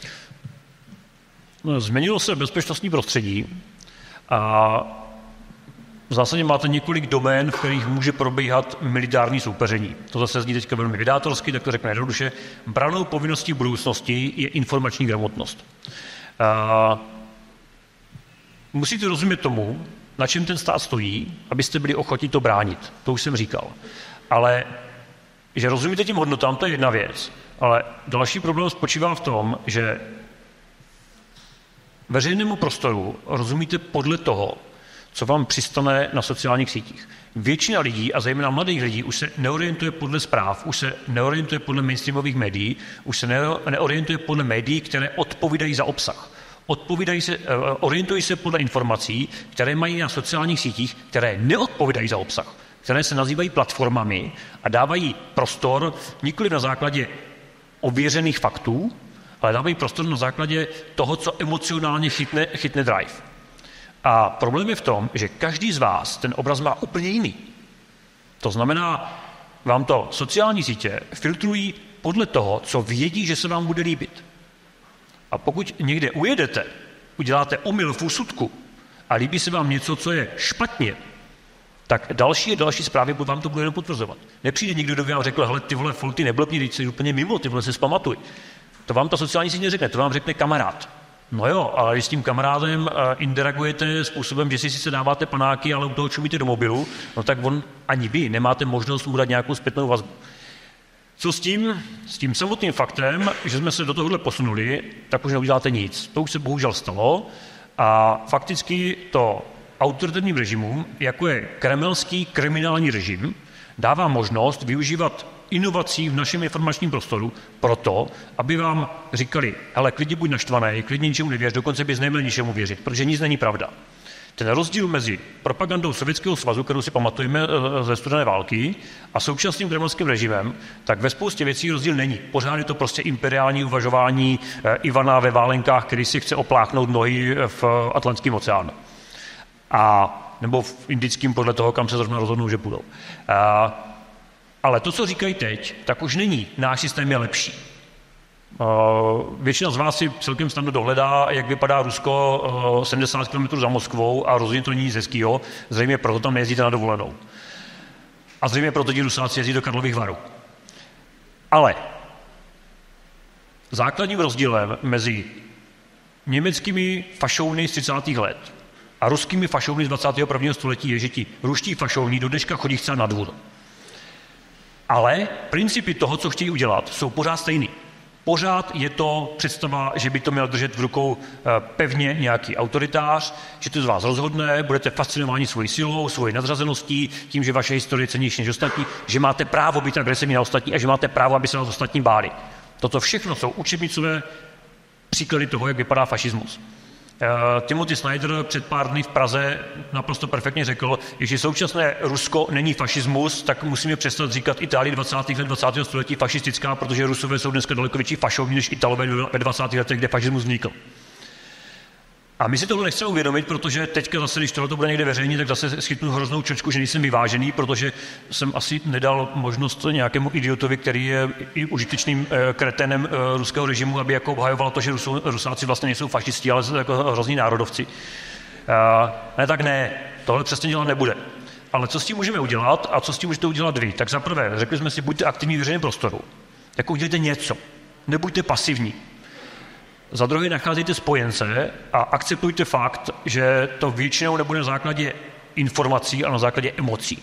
Změnilo se bezpečnostní prostředí a v zásadě máte několik domén, v kterých může probíhat militární soupeření. To zase zní teďka velmi vydátorsky, tak to řekne jednoduše. Brannou povinností budoucnosti je informační gramotnost. Musíte rozumět tomu, na čem ten stát stojí, abyste byli ochotni to bránit. To už jsem říkal. Ale že rozumíte těm hodnotám, to je jedna věc. Ale další problém spočívá v tom, že veřejnému prostoru rozumíte podle toho, co vám přistane na sociálních sítích. Většina lidí, a zejména mladých lidí, už se neorientuje podle zpráv, už se neorientuje podle mainstreamových médií, už se neorientuje podle médií, které odpovídají za obsah. Orientují se podle informací, které mají na sociálních sítích, které neodpovídají za obsah, které se nazývají platformami a dávají prostor nikoli na základě ověřených faktů, ale dávají prostor na základě toho, co emocionálně chytne drive. A problém je v tom, že každý z vás ten obraz má úplně jiný. To znamená, vám to sociální sítě filtrují podle toho, co vědí, že se vám bude líbit. A pokud někde ujedete, uděláte omyl v úsudku a líbí se vám něco, co je špatně, tak další zprávy vám to bude jenom potvrzovat. Nepřijde někdo, kdo by vám řekl, hele, ty vole, Folty, neblbni, teď jsi úplně mimo, ty vole, se zpamatuj. To vám ta sociální síť neřekne, to vám řekne kamarád. No jo, ale když s tím kamarádem interagujete způsobem, že si sice dáváte panáky, ale u toho čumíte do mobilu, no tak on ani vy nemáte možnost mu dát nějakou zpětnou vazbu. Co s tím? S tím samotným faktem, že jsme se do tohohle posunuli, tak už neuděláte nic. To už se bohužel stalo a fakticky to autoritativním režimům, jako je kremelský kriminální režim, dává možnost využívat inovací v našem informačním prostoru proto, aby vám říkali, hele, klidně buď naštvaný, klidně ničemu nevěř, dokonce bys neměl ničemu věřit, protože nic není pravda. Ten rozdíl mezi propagandou Sovětského svazu, kterou si pamatujeme ze studené války, a současným kremelským režimem, tak ve spoustě věcí rozdíl není. Pořád je to prostě imperiální uvažování Ivana ve válenkách, který si chce opláchnout nohy v Atlantském oceánu. Nebo v Indickém podle toho, kam se zrovna rozhodnou, že půjdou. Ale to, co říkají teď, tak už není. Náš systém je lepší. Většina z vás si celkem snadno dohledá, jak vypadá Rusko 70 km za Moskvou a rozhodně to není nic hezkýho, zřejmě proto tam nejezdíte na dovolenou. A zřejmě proto ti Rusáci jezdí do Karlových Varů. Ale základním rozdílem mezi německými fašouny z 30. let a ruskými fašouny z 21. století je, že ti ruští fašouny do dneška chodí třeba na dvůr. Ale principy toho, co chtějí udělat, jsou pořád stejný. Pořád je to představa, že by to měl držet v rukou pevně nějaký autoritář, že to z vás rozhodne, budete fascinováni svojí silou, svojí nadřazeností, tím, že vaše historie je cennější než ostatní, že máte právo být agresivní na ostatní a že máte právo, aby se vás ostatní báli. Toto všechno jsou učebnicové příklady toho, jak vypadá fašismus. Timothy Snyder před pár dny v Praze naprosto perfektně řekl, že současné Rusko není fašismus, tak musíme přestat říkat Itálii 20. let 20. století fašistická, protože Rusové jsou dneska daleko větší fašovní než Italové ve 20. letech, kde fašismus vznikl. A my si tohle nechceme uvědomit, protože teďka zase, když tohle bude někde veřejně, tak zase schytnu hroznou čočku, že nejsem vyvážený, protože jsem asi nedal možnost nějakému idiotovi, který je i užitečným kreténem ruského režimu, aby jako obhajoval to, že Rusáci vlastně nejsou fašisti, ale jsou jako hrozní národovci. Ne, tak ne, tohle přesně dělat nebude. Ale co s tím můžeme udělat a co s tím můžete udělat vy? Tak za prvé, řekli jsme si, buďte aktivní v veřejném prostoru. Jako udělejte něco. Nebuďte pasivní. Za druhé nacházejte spojence a akceptujte fakt, že to většinou nebude na základě informací, ale na základě emocí.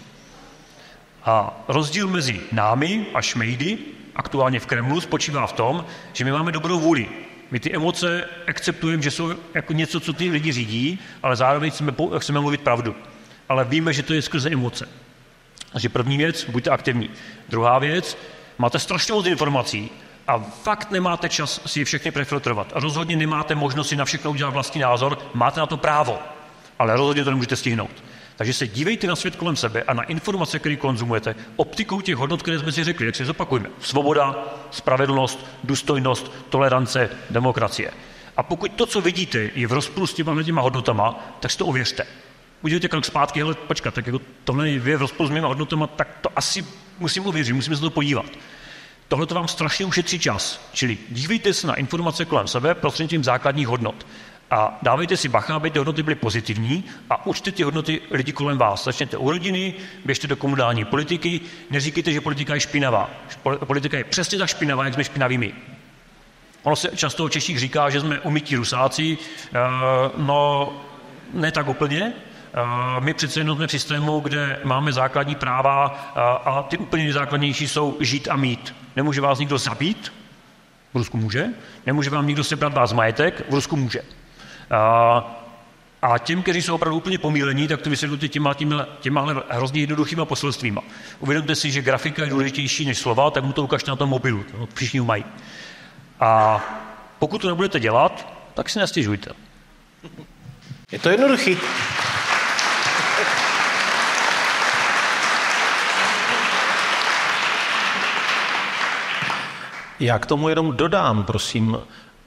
A rozdíl mezi námi a šmejdy, aktuálně v Kremlu, spočívá v tom, že my máme dobrou vůli. My ty emoce akceptujeme, že jsou jako něco, co ty lidi řídí, ale zároveň chceme mluvit pravdu. Ale víme, že to je skrze emoce. Takže první věc, buďte aktivní. Druhá věc, máte strašně moc informací, a fakt nemáte čas si je všechny prefiltrovat. A rozhodně nemáte možnost si na všechno udělat vlastní názor, máte na to právo, ale rozhodně to nemůžete stihnout. Takže se dívejte na svět kolem sebe a na informace, které konzumujete, optikou těch hodnot, které jsme si řekli, jak si zopakujeme. Svoboda, spravedlnost, důstojnost, tolerance, demokracie. A pokud to, co vidíte, je v rozporu s těma hodnotama, tak si to ověřte. Udělejte krok zpátky, hele, počkat, tak jako tohle je v rozporu s mýma hodnotama, tak to asi musím ověřit, musíme se to podívat. Tohle to vám strašně ušetří čas, čili dívejte se na informace kolem sebe prostřednictvím základních hodnot. A dávejte si bacha, aby ty hodnoty byly pozitivní a učte ty hodnoty lidi kolem vás. Začněte u rodiny, běžte do komunální politiky, neříkejte, že politika je špinavá. Politika je přesně tak špinavá, jak jsme špinaví my. Ono se často o Češích říká, že jsme umytí Rusáci, no ne tak úplně. My přece jenom jsme v systému, kde máme základní práva a ty úplně nejzákladnější jsou žít a mít. Nemůže vás nikdo zabít, v Rusku může, nemůže vám nikdo sebrat vás majetek, v Rusku může. A těm, kteří jsou opravdu úplně pomílení, tak to vysvětlíte těma hrozně jednoduchýma poselstvíma. Uvědomte si, že grafika je důležitější než slova, tak mu to ukažte na tom mobilu, všichni mají. A pokud to nebudete dělat, tak si nestěžujte. Je to jednoduchý. Já k tomu jenom dodám, prosím,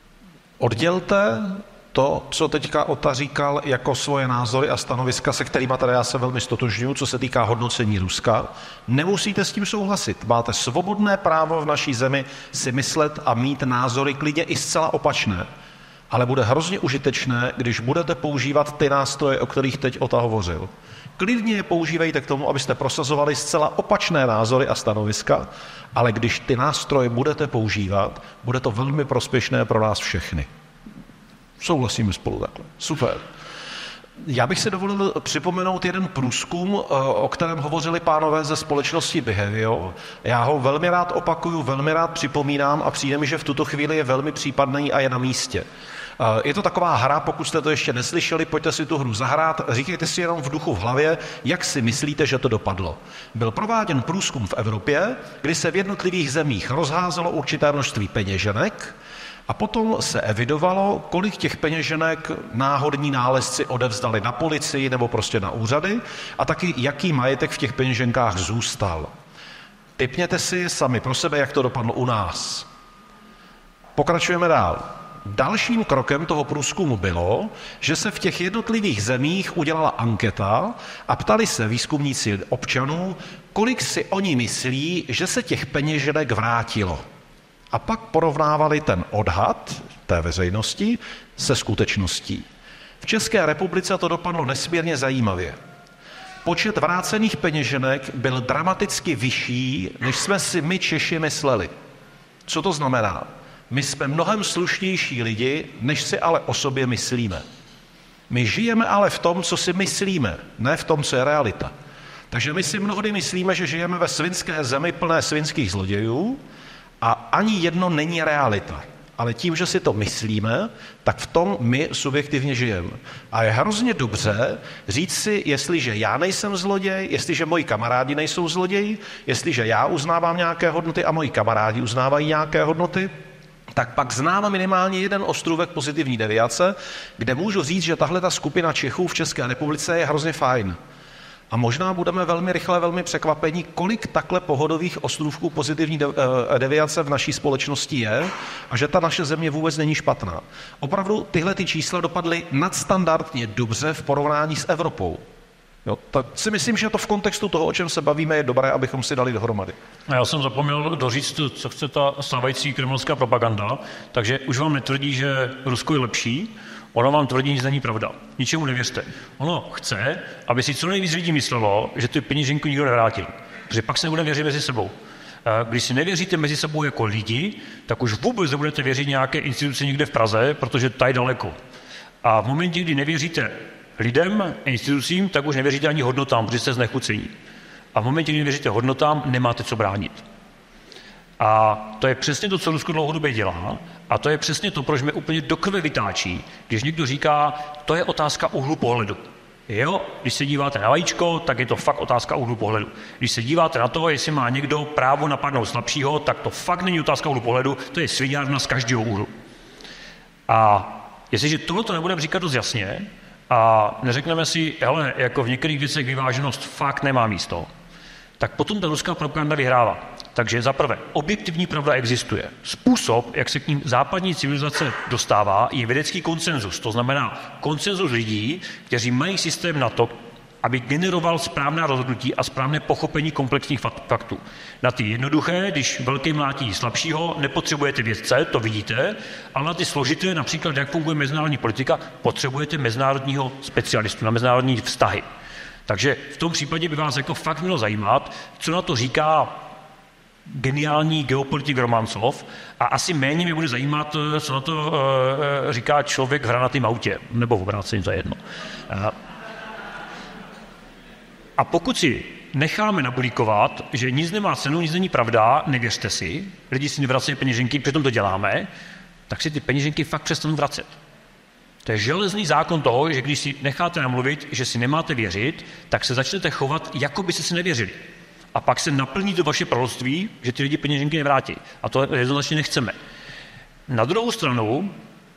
oddělte to, co teďka Ota říkal, jako svoje názory a stanoviska, se kterýma tady já se velmi stotožňuji, co se týká hodnocení Ruska. Nemusíte s tím souhlasit. Máte svobodné právo v naší zemi si myslet a mít názory klidně i zcela opačné. Ale bude hrozně užitečné, když budete používat ty nástroje, o kterých teď Ota hovořil. Klidně je používejte k tomu, abyste prosazovali zcela opačné názory a stanoviska, ale když ty nástroje budete používat, bude to velmi prospěšné pro nás všechny. Souhlasíme spolu takhle. Super. Já bych si dovolil připomenout jeden průzkum, o kterém hovořili pánové ze společnosti Behavio. Já ho velmi rád opakuju, velmi rád připomínám a přijde mi, že v tuto chvíli je velmi případný a je na místě. Je to taková hra, pokud jste to ještě neslyšeli, pojďte si tu hru zahrát, říkejte si jenom v duchu v hlavě, jak si myslíte, že to dopadlo. Byl prováděn průzkum v Evropě, kdy se v jednotlivých zemích rozházelo určité množství peněženek a potom se evidovalo, kolik těch peněženek náhodní nálezci odevzdali na policii nebo prostě na úřady a taky jaký majetek v těch peněženkách zůstal. Tipněte si sami pro sebe, jak to dopadlo u nás. Pokračujeme dál. Dalším krokem toho průzkumu bylo, že se v těch jednotlivých zemích udělala anketa a ptali se výzkumníci občanů, kolik si oni myslí, že se těch peněženek vrátilo. A pak porovnávali ten odhad té veřejnosti se skutečností. V České republice to dopadlo nesmírně zajímavě. Počet vrácených peněženek byl dramaticky vyšší, než jsme si my Češi mysleli. Co to znamená? My jsme mnohem slušnější lidi, než si ale o sobě myslíme. My žijeme ale v tom, co si myslíme, ne v tom, co je realita. Takže my si mnohdy myslíme, že žijeme ve svinské zemi plné svinských zlodějů a ani jedno není realita. Ale tím, že si to myslíme, tak v tom my subjektivně žijeme. A je hrozně dobře říct si, jestliže já nejsem zloděj, jestliže moji kamarádi nejsou zloději, jestliže já uznávám nějaké hodnoty a moji kamarádi uznávají nějaké hodnoty, tak pak znám minimálně jeden ostrůvek pozitivní deviace, kde můžu říct, že tahle ta skupina Čechů v České republice je hrozně fajn. A možná budeme velmi rychle, velmi překvapení, kolik takhle pohodových ostrůvků pozitivní deviace v naší společnosti je a že ta naše země vůbec není špatná. Opravdu tyhle ty čísla dopadly nadstandardně dobře v porovnání s Evropou. Jo, tak si myslím, že to v kontextu toho, o čem se bavíme, je dobré, abychom si dali dohromady. Já jsem zapomněl doříct, co chce ta stávající kremelská propaganda, takže už vám netvrdí, že Rusko je lepší, ono vám tvrdí, že není pravda. Ničemu nevěřte. Ono chce, aby si co nejvíc lidí myslelo, že tu peněženku nikdo nevrátil. Protože pak se nebudeme věřit mezi sebou. Když si nevěříte mezi sebou jako lidi, tak už vůbec nebudete věřit nějaké instituci někde v Praze, protože ta je daleko. A v momentě, kdy nevěříte lidem, institucím, tak už nevěříte ani hodnotám, protože jste znechucení. A v momentě, kdy nevěříte hodnotám, nemáte co bránit. A to je přesně to, co Rusko dlouhodobě dělá, a to je přesně to, proč mě úplně do krve vytáčí, když někdo říká, to je otázka úhlu pohledu. Jo, když se díváte na vajíčko, tak je to fakt otázka úhlu pohledu. Když se díváte na to, jestli má někdo právo napadnout slabšího, tak to fakt není otázka úhlu pohledu, to je sviňárna z každého úhlu. A jestliže tohleto nebudeme říkat dost jasně a neřekneme si, hele, jako v některých věcech vyváženost fakt nemá místo, tak potom ta ruská propaganda vyhrává. Takže za prvé, objektivní pravda existuje. Způsob, jak se k ním západní civilizace dostává, je vědecký konsenzus. To znamená konsenzus lidí, kteří mají systém na to, aby generoval správná rozhodnutí a správné pochopení komplexních faktů. Na ty jednoduché, když velký mlátí slabšího, nepotřebujete vědce, to vidíte, ale na ty složité, například jak funguje mezinárodní politika, potřebujete mezinárodního specialistu na mezinárodní vztahy. Takže v tom případě by vás jako fakt mělo zajímat, co na to říká geniální geopolitik Romancov a asi méně mě bude zajímat, co na to říká člověk v hranatém autě, nebo v obrácení, to je jedno. A pokud si necháme nabulíkovat, že nic nemá cenu, nic není pravda, nevěřte si, lidi si nevracejí peněženky, přitom to děláme, tak si ty peněženky fakt přestanou vracet. To je železný zákon toho, že když si necháte namluvit, že si nemáte věřit, tak se začnete chovat, jako by si nevěřili. A pak se naplní to vaše proroctví, že ty lidi peněženky nevrátí. A to jednoznačně nechceme. Na druhou stranu,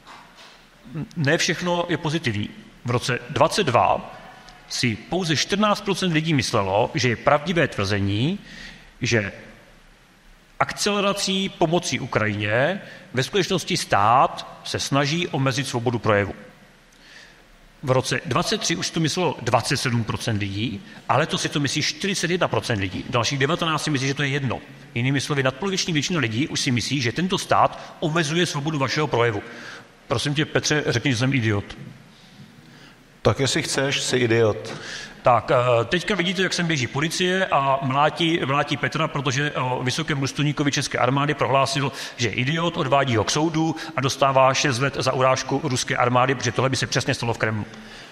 ne všechno je pozitivní. V roce 2022 si pouze 14% lidí myslelo, že je pravdivé tvrzení, že akcelerací pomocí Ukrajině ve skutečnosti stát se snaží omezit svobodu projevu. V roce 2023 už to myslelo 27% lidí, ale to si to myslí 41% lidí. Dalších 19 si myslí, že to je jedno. Jinými slovy, nadpoloviční většina lidí už si myslí, že tento stát omezuje svobodu vašeho projevu. Prosím tě, Petře, řekni, že jsem idiot. Tak jestli chceš, jsi idiot. Tak, teďka vidíte, jak sem běží policie a mlátí Petra, protože o vysokém důstojníkovi české armády prohlásil, že je idiot, odvádí ho k soudu a dostává 6 let za urážku ruské armády, protože tohle by se přesně stalo v Kremlu.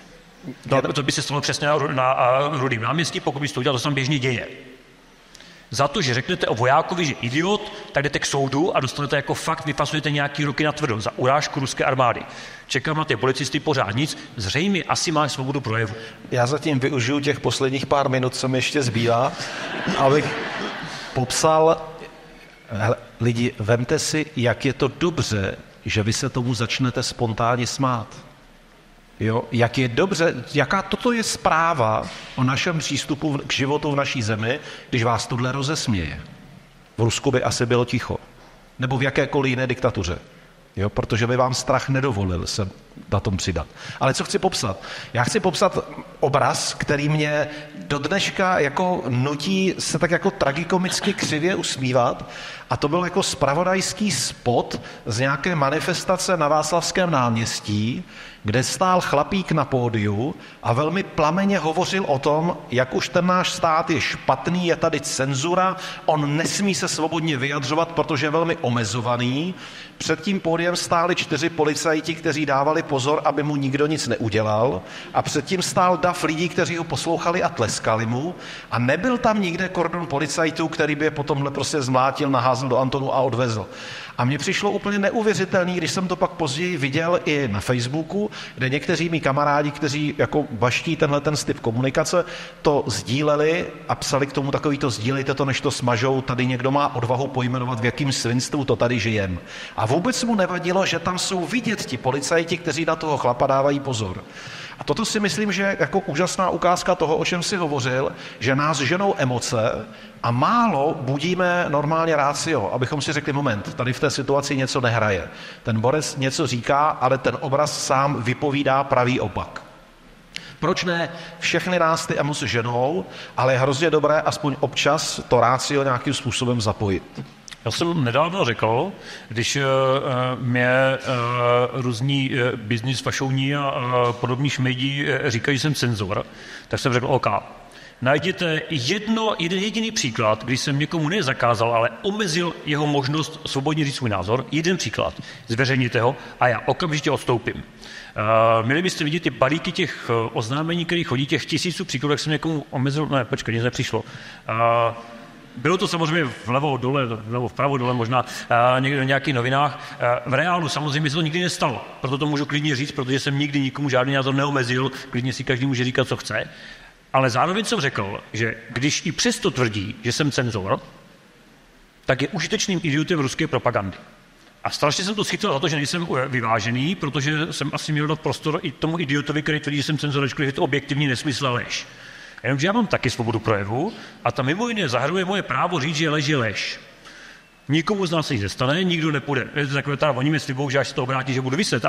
To by se stalo přesně na Rudým náměstí, pokud by se to udělal, to se tam běžně děje. Za to, že řeknete o vojákovi, že idiot, tak jdete k soudu a dostanete jako fakt, vypasujete nějaký roky na tvrdo za urážku ruské armády. Čekám na ty policisty pořád nic, zřejmě asi máš svobodu projevu. Já zatím využiju těch posledních pár minut, co mi ještě zbývá, abych popsal, lidi, vemte si, jak je to dobře, že vy se tomu začnete spontánně smát. Jo, jak je dobře, jaká toto je zpráva o našem přístupu k životu v naší zemi, když vás tohle rozesměje. V Rusku by asi bylo ticho. Nebo v jakékoliv jiné diktatuře. Jo, protože by vám strach nedovolil se na tom přidat. Ale co chci popsat? Já chci popsat obraz, který mě do dneška jako nutí se tak jako tragikomicky křivě usmívat, a to byl jako zpravodajský spot z nějaké manifestace na Václavském náměstí, kde stál chlapík na pódiu a velmi plamenně hovořil o tom, jak už ten náš stát je špatný, je tady cenzura, on nesmí se svobodně vyjadřovat, protože je velmi omezovaný. Před tím pódiem stáli 4 policajti, kteří dávali pozor, aby mu nikdo nic neudělal a předtím stál dav lidí, kteří ho poslouchali a tleskali mu a nebyl tam nikde kordon policajtů, který by je potom prostě zmlátil, naházel do Antonu a odvezl. A mně přišlo úplně neuvěřitelný, když jsem to pak později viděl i na Facebooku, kde někteří mý kamarádi, kteří jako baští tenhle styp komunikace, to sdíleli a psali k tomu takovýto sdílejte to, než to smažou, tady někdo má odvahu pojmenovat, v jakým svinstvu to tady žijem. A vůbec mu nevadilo, že tam jsou vidět ti policajti, kteří na toho chlapa dávají pozor. A toto si myslím, že jako úžasná ukázka toho, o čem si hovořil, že nás ženou emoce a málo budíme normálně ratio, abychom si řekli moment, tady v té situaci něco nehraje. Ten borec něco říká, ale ten obraz sám vypovídá pravý opak. Proč ne? Všechny nás ty emoce ženou, ale je hrozně dobré aspoň občas to ratio nějakým způsobem zapojit. Já jsem nedávno řekl, když mě různí business fašouní a podobní šmejdi říkají, že jsem cenzor, tak jsem řekl OK. Najděte jeden jediný příklad, když jsem někomu nezakázal, ale omezil jeho možnost svobodně říct svůj názor, jeden příklad, zveřejněte ho a já okamžitě odstoupím. Měli byste vidět ty balíky těch oznámení, které chodí, těch tisíců příkladů, jak jsem někomu omezil, ne, počkej, nic nepřišlo. Bylo to samozřejmě vlevo dole, nebo vpravo dole možná někde v nějakých novinách. V reálu samozřejmě se to nikdy nestalo. Proto to můžu klidně říct, protože jsem nikdy nikomu žádný názor neomezil, klidně si každý může říkat, co chce. Ale zároveň jsem řekl, že když i přesto tvrdí, že jsem cenzor, tak je užitečným idiotem ruské propagandy. A strašně jsem to schytil za to, že nejsem vyvážený, protože jsem asi měl dát prostor i tomu idiotovi, který tvrdí, že jsem cenzor, že je to objektivní nesmysl a lež. Jenomže já mám taky svobodu projevu a ta mimo jiné zahrnuje moje právo říct, že lež je lež. Nikomu z nás se nic nestane, nikdo nepůjde. Je to takové, oni mi slibou, že až se to obrátí, že budu vyset,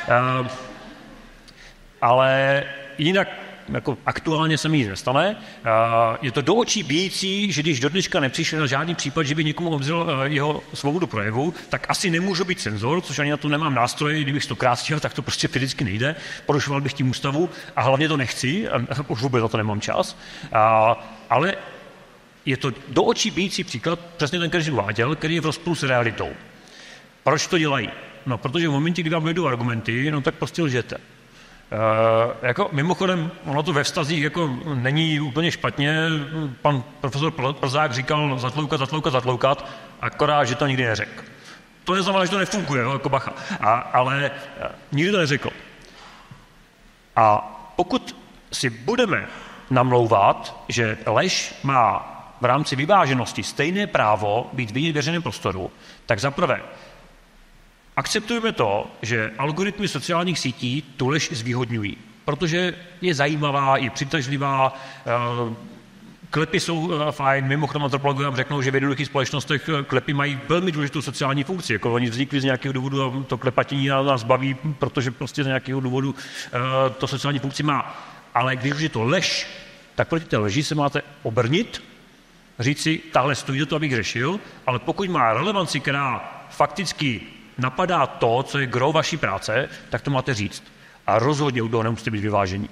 ale jinak jako aktuálně se mi nic nestane. Je to do očí bijící, že když do dneška nepřišel na žádný případ, že by někomu omezil jeho svobodu projevu, tak asi nemůžu být cenzor, což ani na to nemám nástroje, kdybych to chtěl, tak to prostě fyzicky nejde. Porušoval bych tím ústavu a hlavně to nechci, a už vůbec na to nemám čas. Ale je to do očí bijící příklad, přesně ten, který jsem uváděl, který je v rozporu s realitou. Proč to dělají? No, protože v momentě, kdy vám jdou argumenty, no tak prostě lžete. Jako mimochodem, ono to ve vztazích jako není úplně špatně. Pan profesor Plzák říkal zatloukat, akorát, že to nikdy neřekl. To neznamená, že to nefunguje, jako bacha. Ale nikdy to neřekl. A pokud si budeme namlouvat, že lež má v rámci vyváženosti stejné právo být vidět v veřejném prostoru, tak zaprvé akceptujeme to, že algoritmy sociálních sítí tu lež zvýhodňují, protože je zajímavá, je přitažlivá, klepy jsou fajn, mimochodem antropologové vám řeknou, že v jednoduchých společnostech klepy mají velmi důležitou sociální funkci, jako oni vznikli z nějakého důvodu a to klepatění nás baví, protože prostě z nějakého důvodu to sociální funkci má. Ale když už je to lež, tak proti té leži se máte obrnit, říct si, tahle stojí do toho, abych řešil, ale pokud má relevanci, která fakticky napadá to, co je gro vaší práce, tak to máte říct. A rozhodně u toho nemusíte být vyvážení.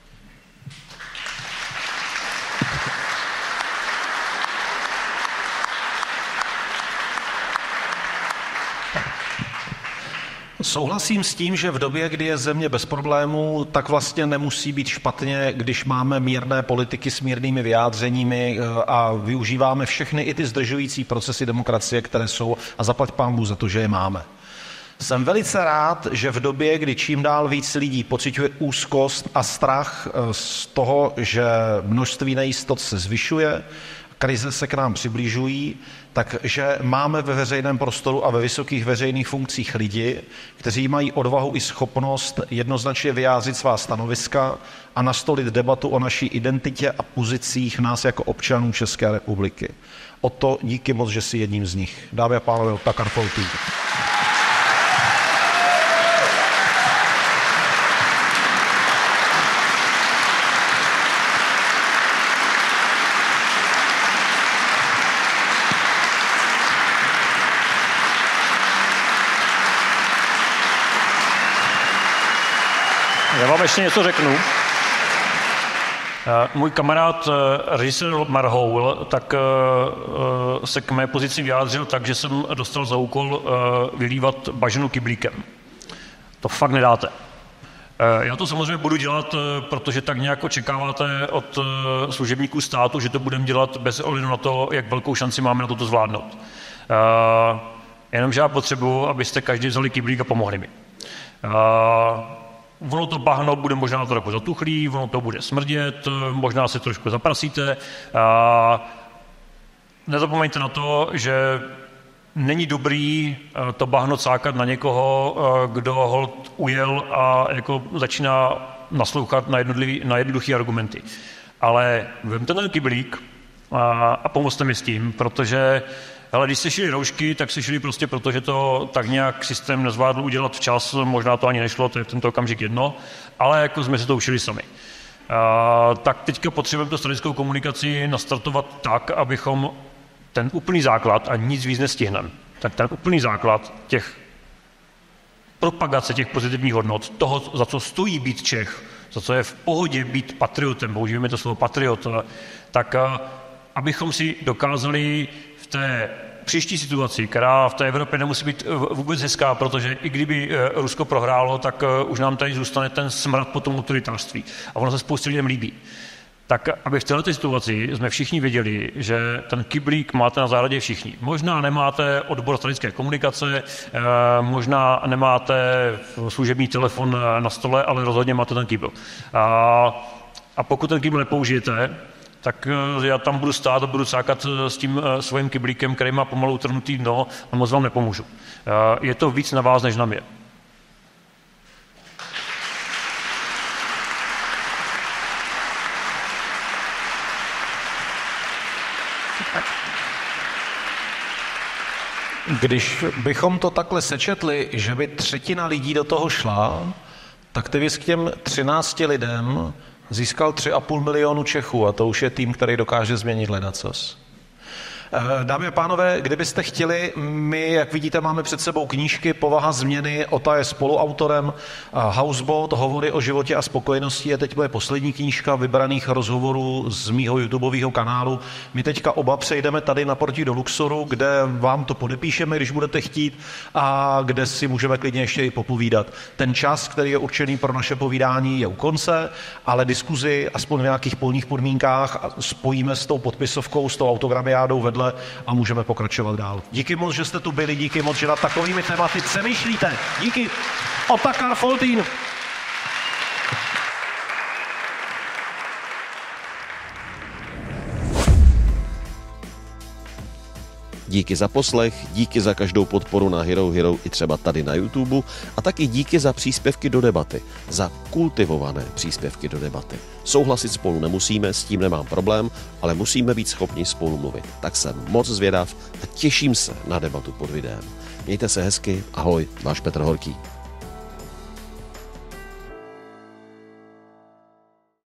Souhlasím s tím, že v době, kdy je země bez problémů, tak vlastně nemusí být špatně, když máme mírné politiky s mírnými vyjádřeními a využíváme všechny i ty zdržující procesy demokracie, které jsou, a zaplať pánbůh za to, že je máme. Jsem velice rád, že v době, kdy čím dál víc lidí pociťuje úzkost a strach z toho, že množství nejistot se zvyšuje, krize se k nám přibližují, takže máme ve veřejném prostoru a ve vysokých veřejných funkcích lidi, kteří mají odvahu i schopnost jednoznačně vyjádřit svá stanoviska a nastolit debatu o naší identitě a pozicích nás jako občanů České republiky. O to díky moc, že jsi jedním z nich. Dámy a pánové, Otakar Foltýn. Já vám ještě něco řeknu. Můj kamarád režisér Marhoul tak se k mé pozici vyjádřil tak, že jsem dostal za úkol vylívat bažinu kyblíkem. To fakt nedáte. Já to samozřejmě budu dělat, protože tak nějak očekáváte od služebníků státu, že to budeme dělat bez ohledu na to, jak velkou šanci máme na to zvládnout. Jenomže já potřebuji, abyste každý vzali kyblík a pomohli mi. Ono to bahno bude možná trochu zatuchlý, ono to bude smrdět, možná se trošku zaprasíte. Nezapomeňte na to, že není dobrý to bahno cákat na někoho, kdo holt ujel a jako začíná naslouchat na jednoduché argumenty. Ale vemte ten kyblík a pomozte mi s tím, protože ale když se šili roušky, tak se šili prostě proto, že to tak nějak systém nezvládl udělat včas, možná to ani nešlo, to je v tento okamžik jedno, ale jako jsme si to ušili sami. Tak teďka potřebujeme tu strategickou komunikaci nastartovat tak, abychom ten úplný základ, a nic víc nestihneme, tak ten úplný základ těch propagace těch pozitivních hodnot, toho, za co stojí být Čech, za co je v pohodě být patriotem, použijeme to slovo patriot, tak abychom si dokázali v té příští situaci, která v té Evropě nemusí být vůbec hezká, protože i kdyby Rusko prohrálo, tak už nám tady zůstane ten smrad po tom autoritářství. A ono se spoustě lidem líbí. Tak aby v této situaci jsme všichni věděli, že ten kyblík máte na zahradě všichni. Možná nemáte odbor strategické komunikace, možná nemáte služební telefon na stole, ale rozhodně máte ten kybl. A pokud ten kybl nepoužijete, tak já tam budu stát a budu cákat s tím svým kyblíkem, který má pomalu utrhnutý dno a moc vám nepomůžu. Je to víc na vás, než na mě. Když bychom to takhle sečetli, že by 1/3 lidí do toho šla, tak ty bys k těm 13 lidem získal 3,5 milionu Čechů a to už je tým, který dokáže změnit ledacos. Dámy a pánové, kdybyste chtěli, my, jak vidíte, máme před sebou knížky Povaha změny, Ota je spoluautorem, Houseboat, Hovory o životě a spokojenosti je teď moje poslední knížka vybraných rozhovorů z mýho YouTubeového kanálu. My teďka oba přejdeme tady naproti do Luxoru, kde vám to podepíšeme, když budete chtít, a kde si můžeme klidně ještě i popovídat. Ten čas, který je určený pro naše povídání, je u konce, ale diskuzi aspoň v nějakých polních podmínkách spojíme s tou podpisovkou, s tou autogramiádou vedle a můžeme pokračovat dál. Díky moc, že jste tu byli, díky moc, že nad takovými tématy přemýšlíte. Díky. Otakar Foltín. Díky za poslech, díky za každou podporu na Hero Hero i třeba tady na YouTube a taky díky za příspěvky do debaty, za kultivované příspěvky do debaty. Souhlasit spolu nemusíme, s tím nemám problém, ale musíme být schopni spolu mluvit. Tak jsem moc zvědav a těším se na debatu pod videem. Mějte se hezky, ahoj, váš Petr Horký.